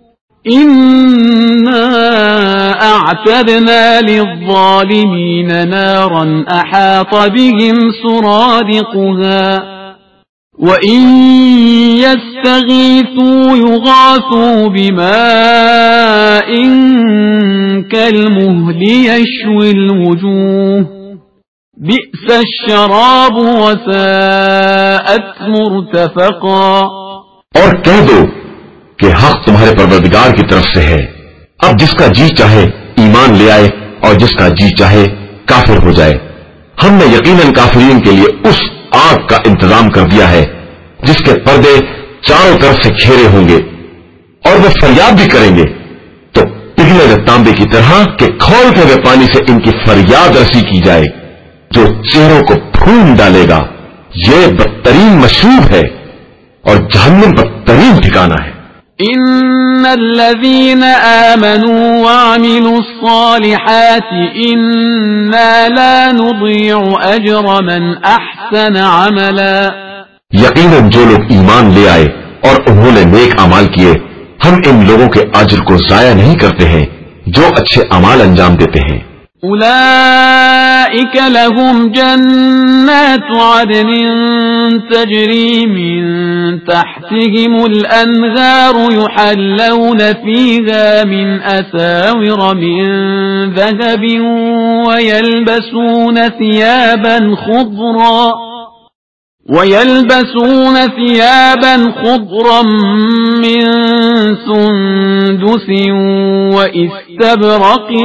إِنَّا أَعْتَدْنَا لِلظَّالِمِينَ نَارًا أَحَاطَ بِهِمْ سُرَادِقُهَا وَإِن يَسْتَغِيثُوا يُغَاثُوا بِمَاءٍ كَالْمُهْلِ يَشْوِي الْوُجُوهَ بِئْسَ الشَّرَابُ وَسَاءَتْ مُرْتَفَقًا۔ اور کہہ دو کہ حق تمہارے پروردگار کی طرف سے ہے، اب جس کا جی چاہے ایمان لے آئے اور جس کا جی چاہے کافر ہو جائے۔ ہم نے یقیناً کافرین کے لیے اس آگ کا انتظام کر دیا ہے جس کے پردے چاروں طرف سے گھیرے ہوں گے، اور وہ فریاد بھی کریں گے تو پگھلے ہوئے تانبے کی طرح کہ کھولتے ہوئے پانی سے ان کی فریاد رسی کی جائے جو چہروں کو پھون ڈالے گا۔ یہ بدترین مشروب ہے اور جہنم بدترین ٹھکانہ ہے۔ ان الذين آمنوا وعملوا الصالحات انا لا نضيع اجر من احسن عملا۔ یقیناً جو لوگ ایمان لے آئے اور انہوں نے نیک اعمال کیے ہم ان لوگوں کے اجر کو ضائع نہیں کرتے ہیں جو اچھے اعمال انجام دیتے ہیں۔ أولئك لهم جنات عدن تجري من تحتهم الأنهار يحلون فيها من أساور من ذهب ويلبسون ثيابا خضرا ويلبسون ثيابا خضرا من سندس وإستبرق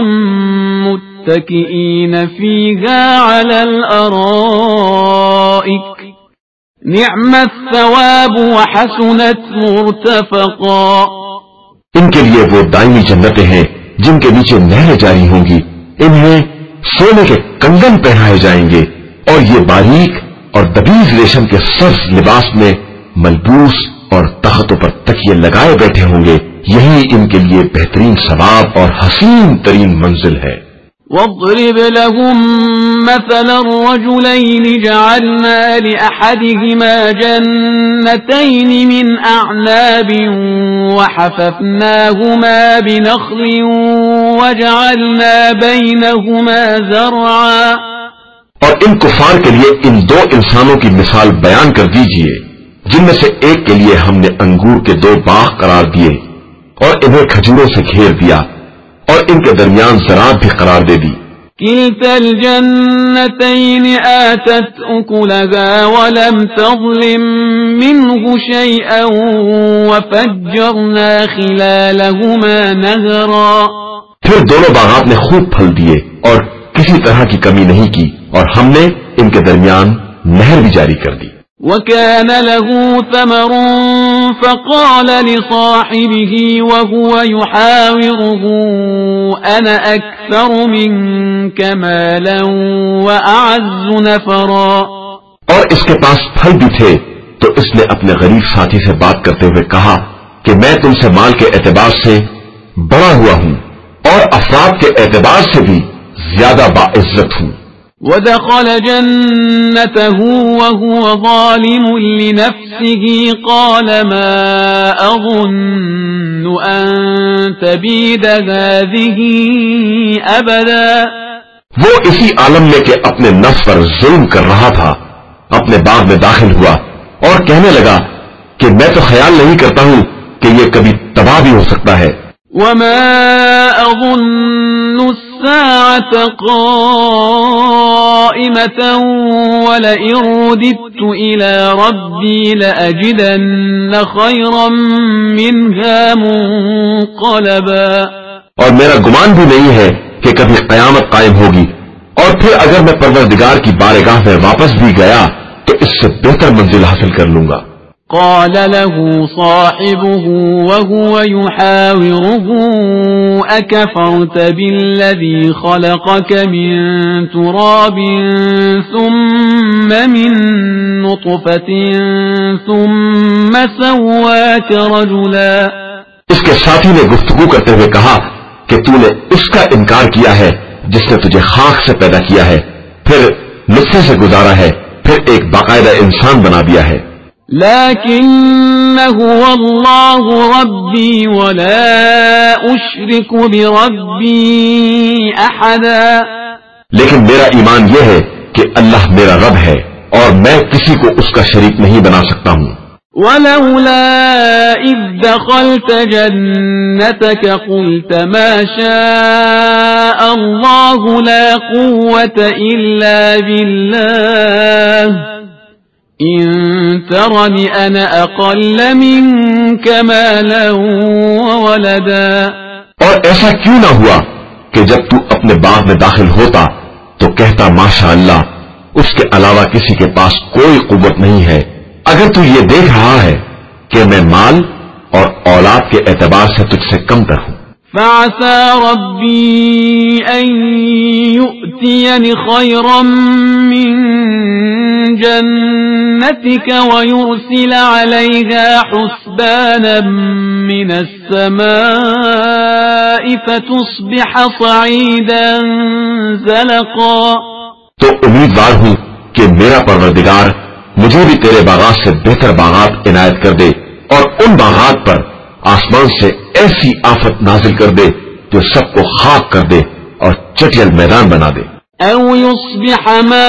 متكئين فيها على الأرائك نعم الثواب وحسنت مرتفقا۔ ان کے لیے وہ دائمی جنتیں ہیں جن کے نیچے نہریں جاری ہوں گی، انہیں سونے کے کنگن پہنائے جائیں گے اور یہ باریک اور دبیز ریشم کے سبز لباس میں ملبوس اور تختوں پر تکیے لگائے بیٹھے ہوں گے، یہی ان کے لیے بہترین ثواب اور حسین ترین منزل ہے۔ واضرب لهم مثل الرجلين جعلنا لأحدهما جنتين من أعناب وحففناهما بنخل وجعلنا بينهما زرعا۔ اور ان کفار کے لیے ان دو انسانوں کی مثال بیان کر دیجئے جن میں سے ایک کے لیے ہم نے انگور کے دو باغ قرار دیے اور انہیں کھجوروں سے گھیر دیا اور ان کے درمیان زراعت بھی قرار دے دی۔ كلتا الجنتين آتت أكلها ولم تظلم منه شيئا وفجرنا خلالهما نهرا۔ پھر دونوں باغات نے خوب پھل دیے اور کسی طرح کی کمی نہیں کی اور ہم نے ان کے درمیان نہر بھی جاری کر دی۔ وكان له ثمر فقال لصاحبه وهو يحاوره أنا أكثر منك مالا وأعز نفرا۔ اور اس کے پاس پھل بھی تھے تو اس نے اپنے غریب ساتھی سے بات کرتے ہوئے کہا کہ میں تم سے مال کے اعتبار سے بڑا ہوا ہوں اور افراد کے اعتبار سے بھی زیادہ باعزت ہوں۔ ودخل جنته وهو ظالم لنفسه قال ما أظن أن تبيد هذه أبدا۔ وہ اسی عالم میں کہ اپنے نفس پر ظلم کر رہا تھا اپنے باغ میں داخل ہوا اور کہنے لگا کہ میں تو خیال نہیں کرتا ہوں کہ یہ کبھی تباہ بھی ہو سکتا ہے۔ وما أظن الساعة قائمة ولئن رددت إلى ربي لأجدن خيرا منها منقلبا۔ اور میرا گمان بھی نہیں ہے کہ کبھی قیامت قائم ہوگی اور پھر اگر میں پروردگار کی بارگاہ میں واپس بھی گیا تو اس سے بہتر منزل حاصل کر لوں گا۔ قال له صاحبه وهو يحاوره أكفرت بالذي خلقك من تراب ثم من نطفة ثم سواك رجلا۔ اس کے ساتھی نے گفتگو کرتے ہوئے کہا کہ تو نے اس کا انکار کیا ہے جس نے تجھے خاک سے پیدا کیا ہے، پھر نطفے سے گزارا ہے، پھر ایک باقاعدہ انسان بنا دیا ہے۔ لكن هو الله ربي ولا أشرك بربي أحدا۔ لیکن میرا ایمان یہ ہے کہ اللہ میرا رب ہے اور میں کسی کو اس کا شریک نہیں بنا سکتا ہوں۔ ولولا إذ دخلت جنتك قلت ما شاء الله لا قوة إلا بالله إن ترني أنا أقل منك مالا وولدا۔ اور ایسا کیوں نہ ہوا کہ جب تو اپنے باغ میں داخل ہوتا تو کہتا ماشاء اللہ اس کے علاوہ کسی کے پاس کوئی قوت نہیں ہے، اگر تو یہ دیکھ رہا ہے کہ میں مال اور اولاد کے اعتبار سے تجھ سے کم تر ہوں۔ فعسى ربي أن يؤتيني خيرا من جنتك ويرسل عليها حسبانا من السماء فتصبح صعيدا زلقا۔ تو امیدوار ہوں کہ میرا پروردگار مجھے بھی تیرے باغات سے بہتر باغات عنایت کر دے اور ان باغات پر आसमान से ऐसी आफत नाजिल कर दे जो सबको खाक कर दे और चटियल मैदान बना दे। أو يصبح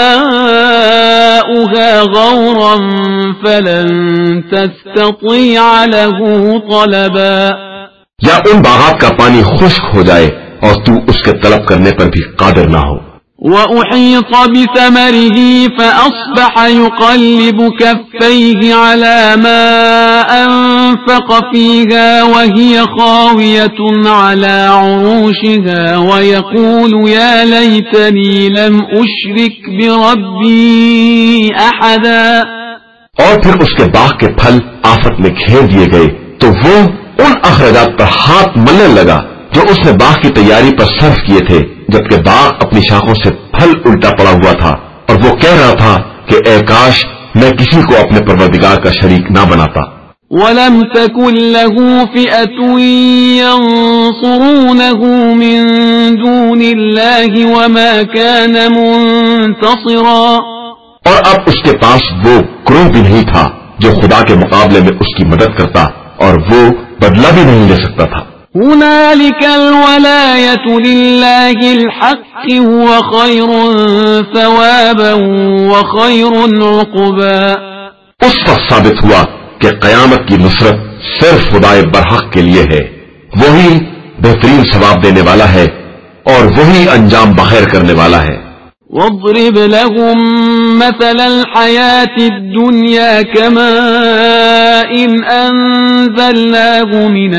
ماؤها غورا فلن تستطيع له طلبا या उन बागात का पानी खुश्क हो जाए और तू उसके तलब करने पर भी कादिर ना हो। وأحيط بثمره فأصبح يقلب كفيه على ما أنفق فيها وهي خاوية على عروشها ويقول يا ليتني لم أشرك بربي أحدا और फिर उसके बाग के फल आफत में घेर दिए गए तो वो उन अखराजात पर हाथ मलने लगा जो उसने बाग की तैयारी पर सर्फ किए थे, जबकि बाग अपनी शाखों से फल उल्टा पड़ा हुआ था और वो कह रहा था कि ऐ काश मैं किसी को अपने परवरदिगार का शरीक ना बनाता। وَلَمْ تَكُنْ لَهُ فِئَةٌ يَنْصُرُونَهُ مِنْ دُونِ اللَّهِ وَمَا كَانَ مُنْتَصِرًا और अब उसके पास वो ग्रोह भी नहीं था जो खुदा के मुकाबले में उसकी मदद करता और वो बदला भी नहीं ले सकता था। هنالك الولاية لله الحق هو خير ثوابا وخير عقبا उस वक्त साबित हुआ कि कयामत की नुसरत सिर्फ खुदाए बरहक के लिए है, वही बेहतरीन सवाब देने वाला है और वही अंजाम बखैर करने वाला है। واضرب لهم مثل الحياة الدنيا كماء أنزلناه من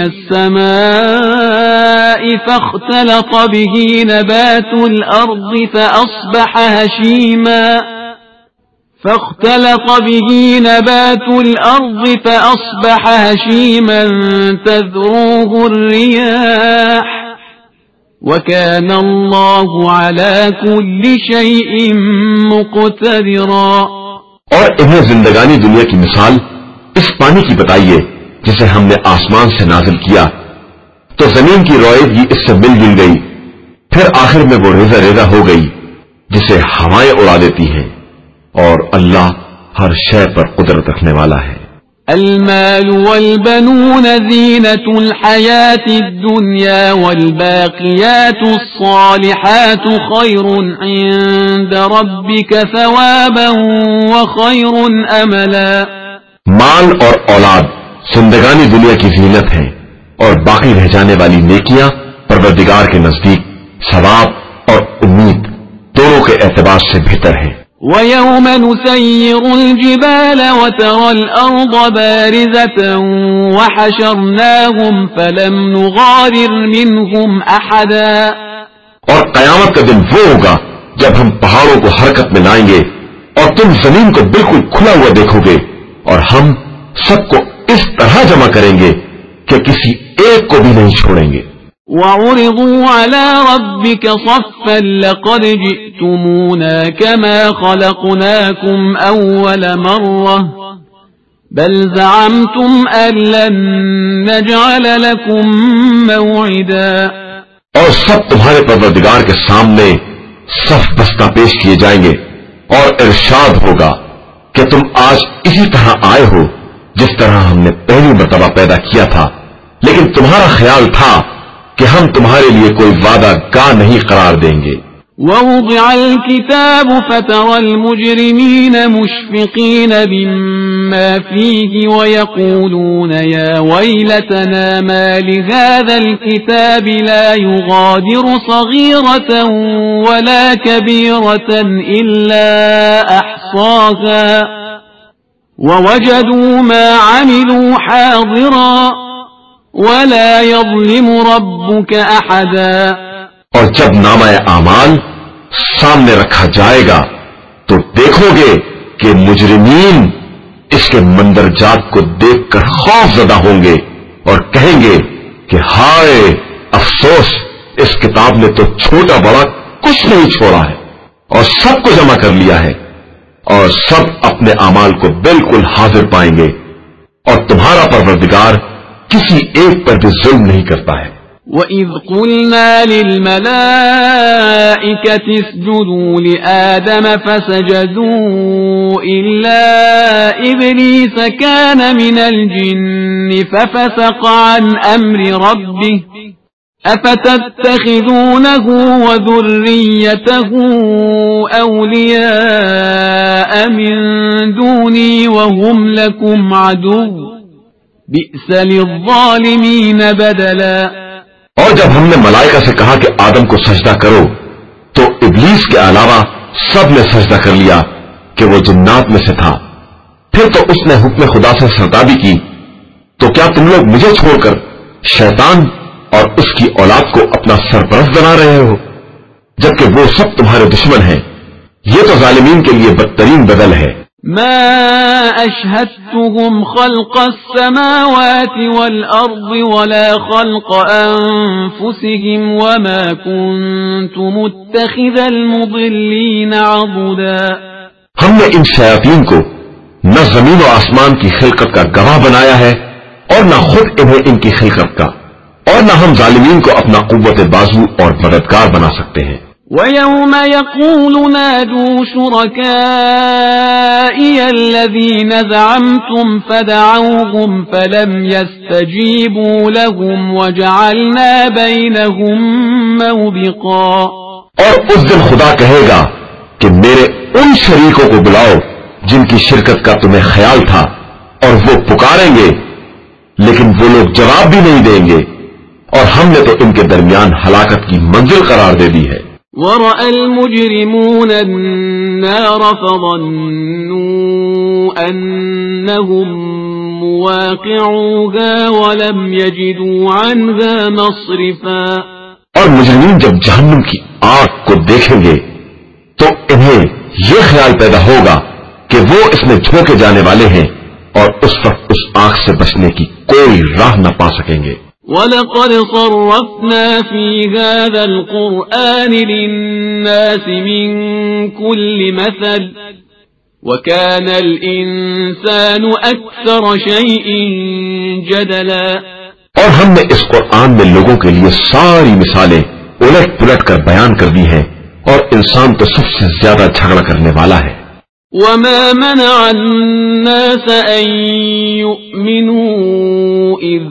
السماء فاختلط به نبات الأرض فأصبح هشيما فاختلط به نبات الأرض فأصبح هشيما تذروه الرياح وَكَانَ اللَّهُ عَلَى كُلِّ شَيْءٍ مُقْتَدِرًا اور انہیں زندگانی دنیا کی مثال اس پانی کی بتائیے جسے ہم نے آسمان سے نازل کیا تو زمین کی روئیدگی اس سے مل جل گئی، پھر آخر میں وہ ریزہ ریزہ ہو گئی جسے ہوائیں اڑا دیتی ہیں، اور اللہ ہر شے پر قدرت رکھنے والا ہے۔ المال والبنون زينة الحياة الدنيا والباقيات الصالحات خير عند ربك ثوابا وخير أملا مال اور اولاد زندگانی دنیا کی زینت ہیں اور باقی رہ جانے والی نیکیاں پروردگار کے نزدیک ثواب اور امید دونوں کے اعتبار سے بہتر ہیں۔ وَيَوْمَ نُسَيِّرُ الْجِبَالَ وَتَرَى الْأَرْضَ بَارِزَةً وَحَشَرْنَاهُمْ فَلَمْ نُغَادِرْ مِنْهُمْ أَحَدًا اور قیامت کا دن وہ ہوگا جب ہم پہاڑوں کو حرکت میں لائیں گے اور تم زمین کو بالکل کھلا ہوا دیکھو گے اور ہم سب کو اس طرح جمع کریں گے کہ کسی ایک کو بھی نہیں چھوڑیں گے۔ وَعُرِضُوا عَلَى رَبِّكَ صَفًّا لَقَدْ جِئْتُمُونَا كَمَا خَلَقْنَاكُمْ أَوَّلَ مَرَّةٍ بَلْ زَعَمْتُمْ أَن لَّن نَّجْعَلَ لَكُم مَّوْعِدًا اور سب تمہارے پروردگار کے سامنے صف بستہ پیش کیے جائیں گے اور ارشاد ہوگا کہ تم آج اسی طرح آئے ہو جس طرح ہم نے پہلی مرتبہ پیدا کیا تھا، لیکن تمہارا خیال تھا کہ ہم تمہارے لیے کوئی وعدہ گاہ نہیں قرار دیں گے۔ وَوُضِعَ الْكِتَابُ فَتَرَى الْمُجْرِمِينَ مُشْفِقِينَ مِمَّا فِيهِ وَيَقُولُونَ يَا وَيْلَتَنَا مَا لِهَذَا الْكِتَابِ لَا يُغَادِرُ صَغِيرَةً وَلَا كَبِيرَةً إِلَّا أَحْصَاهَا وَوَجَدُوا مَا عَمِلُوا حَاضِرًا وَلَا يَظْلِمُ رَبُّكَ أَحَدًا اور جب نامہ اعمال سامنے رکھا جائے گا تو دیکھو گے کہ مجرمین اس کے مندرجات کو دیکھ کر خوف زدہ ہوں گے اور کہیں گے کہ ہائے افسوس، اس کتاب نے تو چھوٹا بڑا کچھ نہیں چھوڑا ہے اور سب کو جمع کر لیا ہے، اور سب اپنے اعمال کو بالکل حاضر پائیں گے اور تمہارا پروردگار کسی ایک پر بھی ظلم نہیں کرتا ہے۔ وَإِذْ قُلْنَا لِلْمَلَائِكَةِ اسْجُدُوا لِآدَمَ فَسَجَدُوا إِلَّا إِبْلِيسَ كَانَ مِنَ الْجِنِّ فَفَسَقَ عَنْ أَمْرِ رَبِّهِ أَفَتَتَّخِذُونَهُ وَذُرِّيَّتَهُ أَوْلِيَاءَ مِن دُونِي وَهُمْ لَكُمْ عَدُوٌّ بِئْسَ لِلظَّالِمِينَ بَدَلًا۔ اور جب ہم نے ملائکہ سے کہا کہ آدم کو سجدہ کرو تو ابلیس کے علاوہ سب نے سجدہ کر لیا کہ وہ جنات میں سے تھا۔ پھر تو اس نے حکم خدا سے سرتابی کی، تو کیا تم لوگ مجھے چھوڑ کر شیطان اور اس کی اولاد کو اپنا سرپرست بنا رہے ہو، جبکہ وہ سب تمہارے دشمن ہیں؟ یہ تو ظالمین کے لیے بدترین بدل ہے۔ ما أشهدتهم خلق السماوات والأرض ولا خلق أنفسهم وما كنت متخذ المضلين عضدا۔ ہم نے ان شیاطین کو نہ زمین و آسمان کی خلقت کا گواہ بنایا ہے اور نہ خود انہیں ان کی خلقت کا، اور نہ ہم ظالمین کو اپنا قوت بازو اور مددگار بنا سکتے ہیں۔ وَيَوْمَ يَقُولُ نَادُوا شُرَكَائِيَ الَّذِينَ زَعَمْتُمْ فَدَعَوْهُمْ فَلَمْ يَسْتَجِيبُوا لَهُمْ وَجَعَلْنَا بَيْنَهُمْ مَوْبِقًا۔ اور اس دن خدا کہے گا کہ میرے ان شریکوں کو بلاؤ جن کی شرکت کا تمہیں خیال تھا، اور وہ پکاریں گے لیکن وہ لوگ جواب بھی نہیں دیں گے، اور ہم نے تو ان کے درمیان ہلاکت کی منزل قرار دے دی ہے۔ وَرَأَى الْمُجْرِمُونَ النَّارَ فَظَنُّوا أَنَّهُمْ مُوَاقِعُوهَا وَلَمْ يَجِدُوا عَنْهَا مَصْرِفًا۔ اور مجرمین جب جہنم کی آگ کو دیکھیں گے تو انہیں یہ خیال پیدا ہوگا کہ وہ اس میں جھونکے جانے والے ہیں، اور اس وقت اس آگ سے بچنے کی کوئی راہ نہ پا سکیں گے۔ وَلَقَدْ صَرَّفْنَا فِي هَذَا الْقُرْآنِ لِلنَّاسِ مِنْ كُلِّ مَثَلٍ وَكَانَ الْإِنسَانُ أَكْثَرَ شَيْءٍ جَدَلًا۔ اور ہم نے اس قرآن میں لوگوں کے لیے ساری مثالیں الٹ پلٹ کر بیان کر دی ہیں، اور انسان تو سب سے زیادہ جھگڑا کرنے والا ہے۔ وَمَا مَنَعَ النَّاسَ أَن يُؤْمِنُوا إِذْ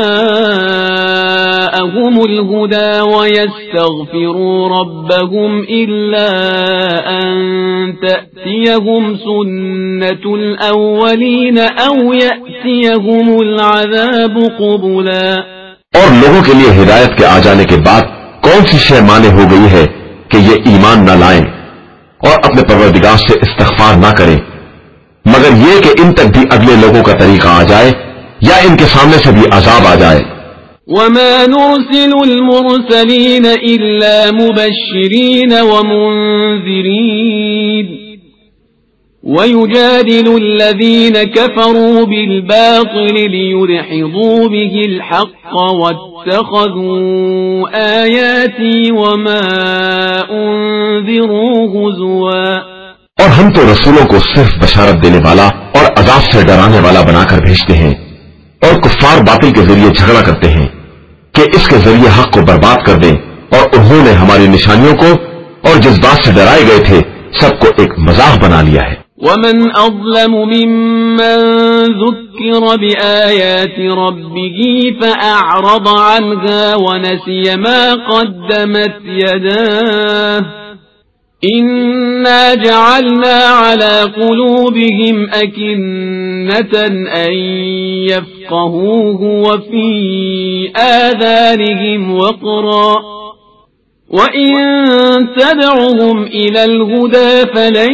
جَاءَهُمُ الْهُدَى وَيَسْتَغْفِرُوا رَبَّهُمْ إِلَّا أَن تَأْتِيَهُمْ سُنَّةُ الْأَوَّلِينَ أَوْ يَأْتِيَهُمُ الْعَذَابُ قُبُلًا۔ اور لوگوں کے لیے ہدایت کے آ جانے کے بعد کون سی شے مانے ہو گئی ہے کہ یہ ایمان نہ لائیں اور اپنے پروردگار سے استغفار نہ کریں، مگر یہ کہ ان تک بھی اگلے لوگوں کا طریقہ آ جائے یا ان کے سامنے سے بھی عذاب آ جائے۔ وَمَا نُرْسِلُ الْمُرْسَلِينَ إِلَّا مُبَشِّرِينَ وَمُنذِرِينَ وَيُجَادِلُ الَّذِينَ كَفَرُوا بِالْبَاطِلِ لِيُدْحِضُوا بِهِ الْحَقَّ وَاتَّخَذُوا آيَاتِي وَمَا أُنذِرُوا هُزُوًا۔ اور ہم تو رسولوں کو صرف بشارت دینے والا اور عذاب سے ڈرانے والا بنا کر بھیجتے ہیں، اور کفار باطل کے ذریعے جھگڑا کرتے ہیں کہ اس کے ذریعے حق کو برباد کر دیں، اور انہوں نے ہماری نشانیوں کو اور جس بات سے ڈرائے گئے تھے سب کو ایک مذاق بنا لیا ہے۔ وَمَنْ أَظْلَمُ مِمَّنْ ذُكِّرَ بِآيَاتِ رَبِّهِ فَأَعْرَضَ عَنْهَا وَنَسِيَ مَا قَدَّمَتْ يَدَاهُ إِنَّا جَعَلْنَا عَلَى قُلُوبِهِمْ أَكِنَّةً أَن يَفْقَهُوهُ وَفِي آذَانِهِمْ وَقْرًا وَإِن تَدْعُهُمْ إِلَى الْهُدَى فَلَن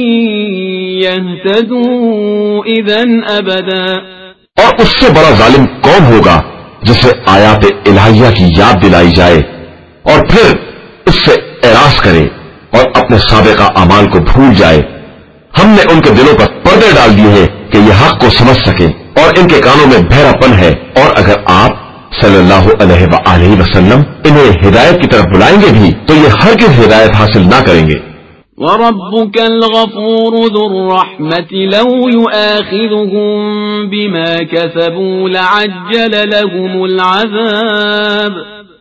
يَهْتَدُوا إِذًا أَبَدًا۔ اور اس سے بڑا ظالم کون ہوگا جسے آیات الہیہ کی یاد دلائی جائے اور پھر اس سے اعراض کرے اور اپنے سابقہ اعمال کو بھول جائے۔ ہم نے ان کے دلوں پر پردے ڈال دیے ہیں کہ یہ حق کو سمجھ سکیں، اور ان کے کانوں میں بہرا پن ہے، اور اگر آپ صلی اللہ علیہ وآلہ وسلم انہیں ہدایت کی طرف بلائیں گے بھی تو یہ ہرگز ہدایت حاصل نہ کریں گے۔ وَرَبُّكَ الْغَفُورُ ذُو الرَّحْمَةِ لَوْ يُؤَاخِذُهُم بِمَا كَسَبُوا لَعَجَّلَ لَهُمُ الْعَذَابَ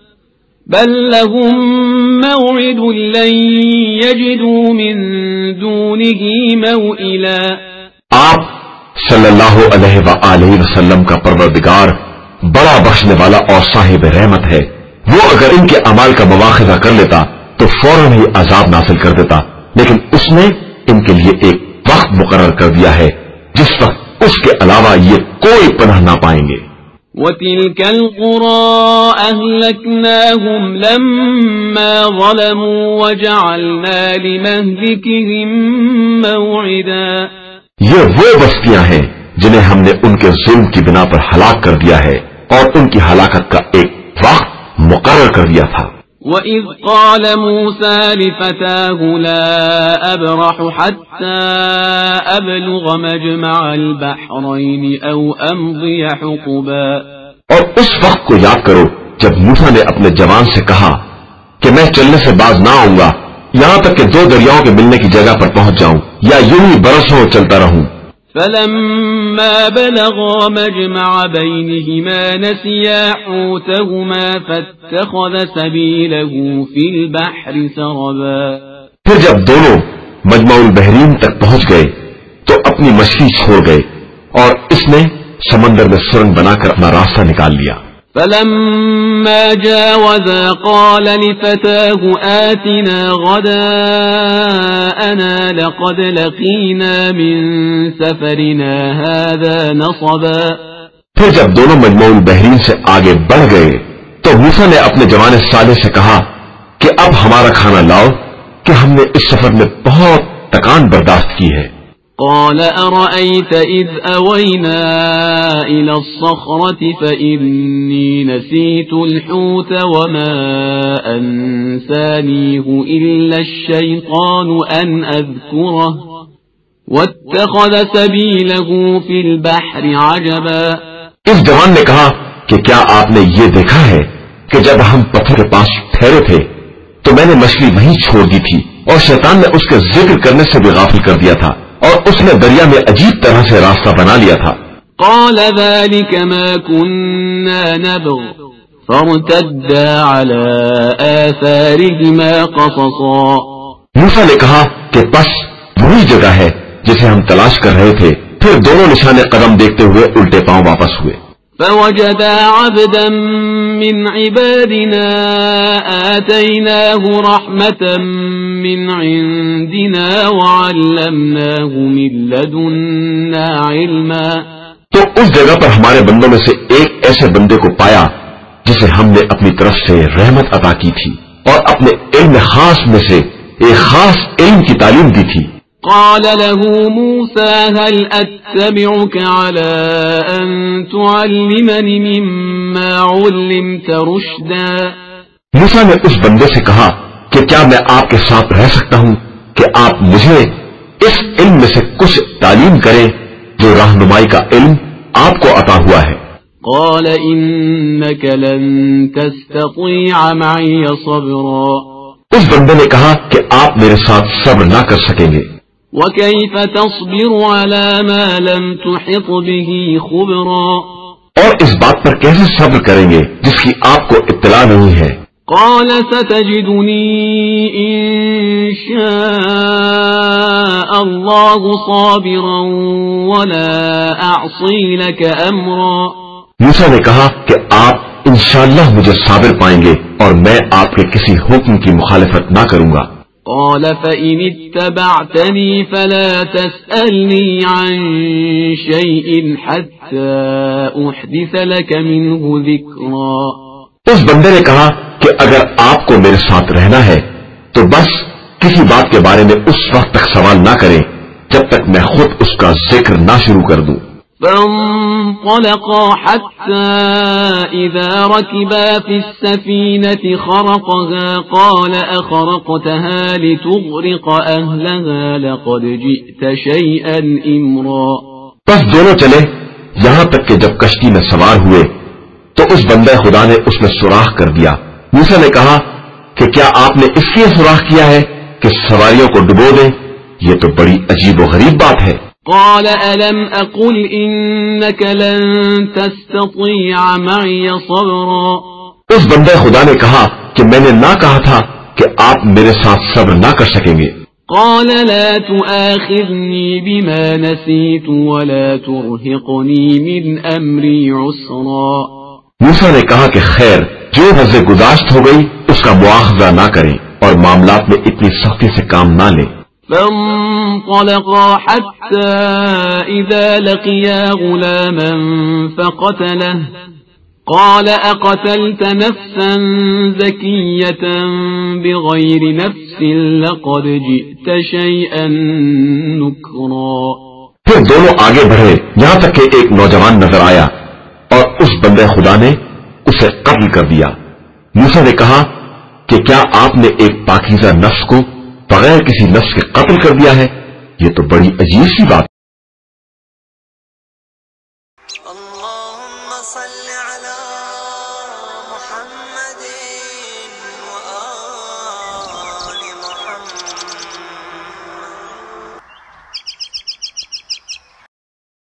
بل لهم موعد لن يجدوا من دونه موئلا. آپ صلی اللہ علیہ وآلہ وسلم کا پروردگار بڑا بخشنے والا اور صاحب رحمت ہے. وہ اگر ان کے اعمال کا مواخذہ کر لیتا تو فوراً ہی عذاب نازل کر دیتا، لیکن اس نے ان کے لیے ایک وقت مقرر کر دیا ہے جس وقت اس کے علاوہ یہ کوئی پناہ نہ پائیں گے. وَتِلْكَ الْقُرَىٰ أَهْلَكْنَاهُمْ لَمَّا ظَلَمُوا وَجَعَلْنَا لِمَهْلِكِهِمْ مَوْعِدًا. یہ وہ بستیاں ہیں جنہیں ہم نے ان کے ظلم کی بنا پر ہلاک کر دیا ہے اور ان کی ہلاکت کا ایک وقت مقرر کر دیا تھا. وَإِذْ قَالَ مُوسَىٰ لِفَتَاهُ لَا أَبْرَحُ حَتَّىٰ أَبْلُغَ مَجْمَعَ الْبَحْرَيْنِ أَوْ أَمْضِيَ حُقُبًا. اور اس وقت کو یاد کرو جب موسیٰ نے اپنے جوان سے کہا کہ میں چلنے سے باز نہ آؤں گا یہاں تک کہ دو دریاؤں کے ملنے کی جگہ پر پہنچ جاؤں یا یوں ہی برسوں چلتا رہوں. فلما بلغا مجمع بينهما نسيا حوتهما فاتخذ سبيله في البحر سربا. پھر جب دونوں مجمع البحرین تک پہنچ گئے تو اپنی مچھلی چھوڑ گئے اور اس نے سمندر میں سرنگ بنا کر اپنا راستہ نکال لیا. فلما جاوزا قال لفتاه آتنا غداءنا لقد لقينا من سفرنا هذا نصبا. پھر جب دونوں مجمع البحرین سے آگے بڑھ گئے تو موسیٰ نے اپنے جوان صالح سے کہا کہ اب ہمارا کھانا لاؤ کہ ہم نے اس سفر میں بہت تکان برداشت کی ہے. قال أرأيت إذ أوينا إلى الصخرة فإني نسيت الحوت وما أنسانيه إلا الشيطان أن أذكره واتخذ سبيله في البحر عجبا. اس جوان نے کہا کہ کیا آپ نے یہ دیکھا ہے کہ جب ہم پتھر کے پاس ٹھہرے تھے تو میں نے مچھلی وہیں چھوڑ دی تھی اور شیطان نے اس کے ذکر کرنے سے بھی غافل کر دیا تھا اور اس نے دریا میں عجیب طرح سے راستہ بنا لیا تھا. قال ذلك ما كنا نبغ فارتدا على آثارهما قصصا. موسیٰ نے کہا کہ بس وہی جگہ ہے جسے ہم تلاش کر رہے تھے. پھر دونوں نشانے قدم دیکھتے ہوئے الٹے پاؤں واپس ہوئے. فوجدا عبدا من عبادنا آتيناه رحمة من عندنا وعلمناه من لدنا علما. تو اس جگہ پر ہمارے بندوں میں سے ایک ایسے بندے کو پایا جسے ہم نے اپنی طرف سے رحمت عطا کی تھی اور اپنے علم خاص میں سے ایک خاص علم کی تعلیم دی تھی. قال له موسى هل أتبعك على أن تعلمني مما علمت رشدا. موسیٰ نے اس بندے سے کہا کہ کیا میں آپ کے ساتھ رہ سکتا ہوں کہ آپ مجھے اس علم میں سے کچھ تعلیم کریں جو رہنمائی کا علم آپ کو عطا ہوا ہے. قال إنك لن تستطيع معي صبرا. اس بندے نے کہا کہ آپ میرے ساتھ صبر نہ کر سکیں گے. وكيف تصبر على ما لم تحط به خبرا. اور اس بات پر کیسے صبر کریں گے جس کی آپ کو اطلاع نہیں ہے. قال ستجدني إن شاء الله صابرا ولا أعصي لك أمرا. موسیٰ نے کہا کہ آپ انشاءاللہ مجھے صابر پائیں گے اور میں آپ کے کسی حکم کی مخالفت نہ کروں گا. قال فإن اتبعتني فلا تسألني عن شيء حتى أحدث لك منه ذكرا. اس بندے نے کہا کہ اگر آپ کو میرے ساتھ رہنا ہے تو بس کسی بات کے بارے میں اس وقت تک سوال نہ کریں جب تک میں خود اس کا ذکر نہ شروع کر دوں. فانطلقا حتى إذا ركبا في السفينة خرقها قال أخرقتها لتغرق أهلها لقد جئت شيئا إمرا. بس دونوں چلے یہاں تک کہ جب کشتی میں سوار ہوئے تو اس بندے خدا نے اس میں سوراخ کر دیا. موسیٰ نے کہا کہ کیا آپ نے اس لیے سوراخ کیا ہے کہ سواریوں کو ڈبو دیں؟ یہ تو بڑی عجیب و غریب بات ہے. قال ألم أقل إنك لن تستطيع معي صبرا. اس بندے خدا نے کہا کہ میں نے نہ کہا تھا کہ آپ میرے ساتھ صبر نہ کر سکیں گے؟ قال لا تؤاخذني بما نسيت ولا ترهقني من أمري عسرا. موسیٰ نے کہا کہ خیر، جو وجہ گزاشت ہو گئی اس کا مواخذہ نہ کریں اور معاملات میں اتنی سختی سے کام نہ لیں. فانطلقا حتى إذا لقيا غلاما فقتله قال أقتلت نفسا زكية بغير نفس لقد جئت شيئا نكرا. پھر دونوں آگے بڑھے یہاں تک کہ ایک نوجوان نظر آیا اور اس بندے خدا نے اسے قتل کر دیا. موسیٰ نے کہا کہ کیا آپ نے ایک پاکیزہ نفس کو بغیر کسی نفس کے قتل کر دیا ہے؟ یہ تو بڑی عجیب سی بات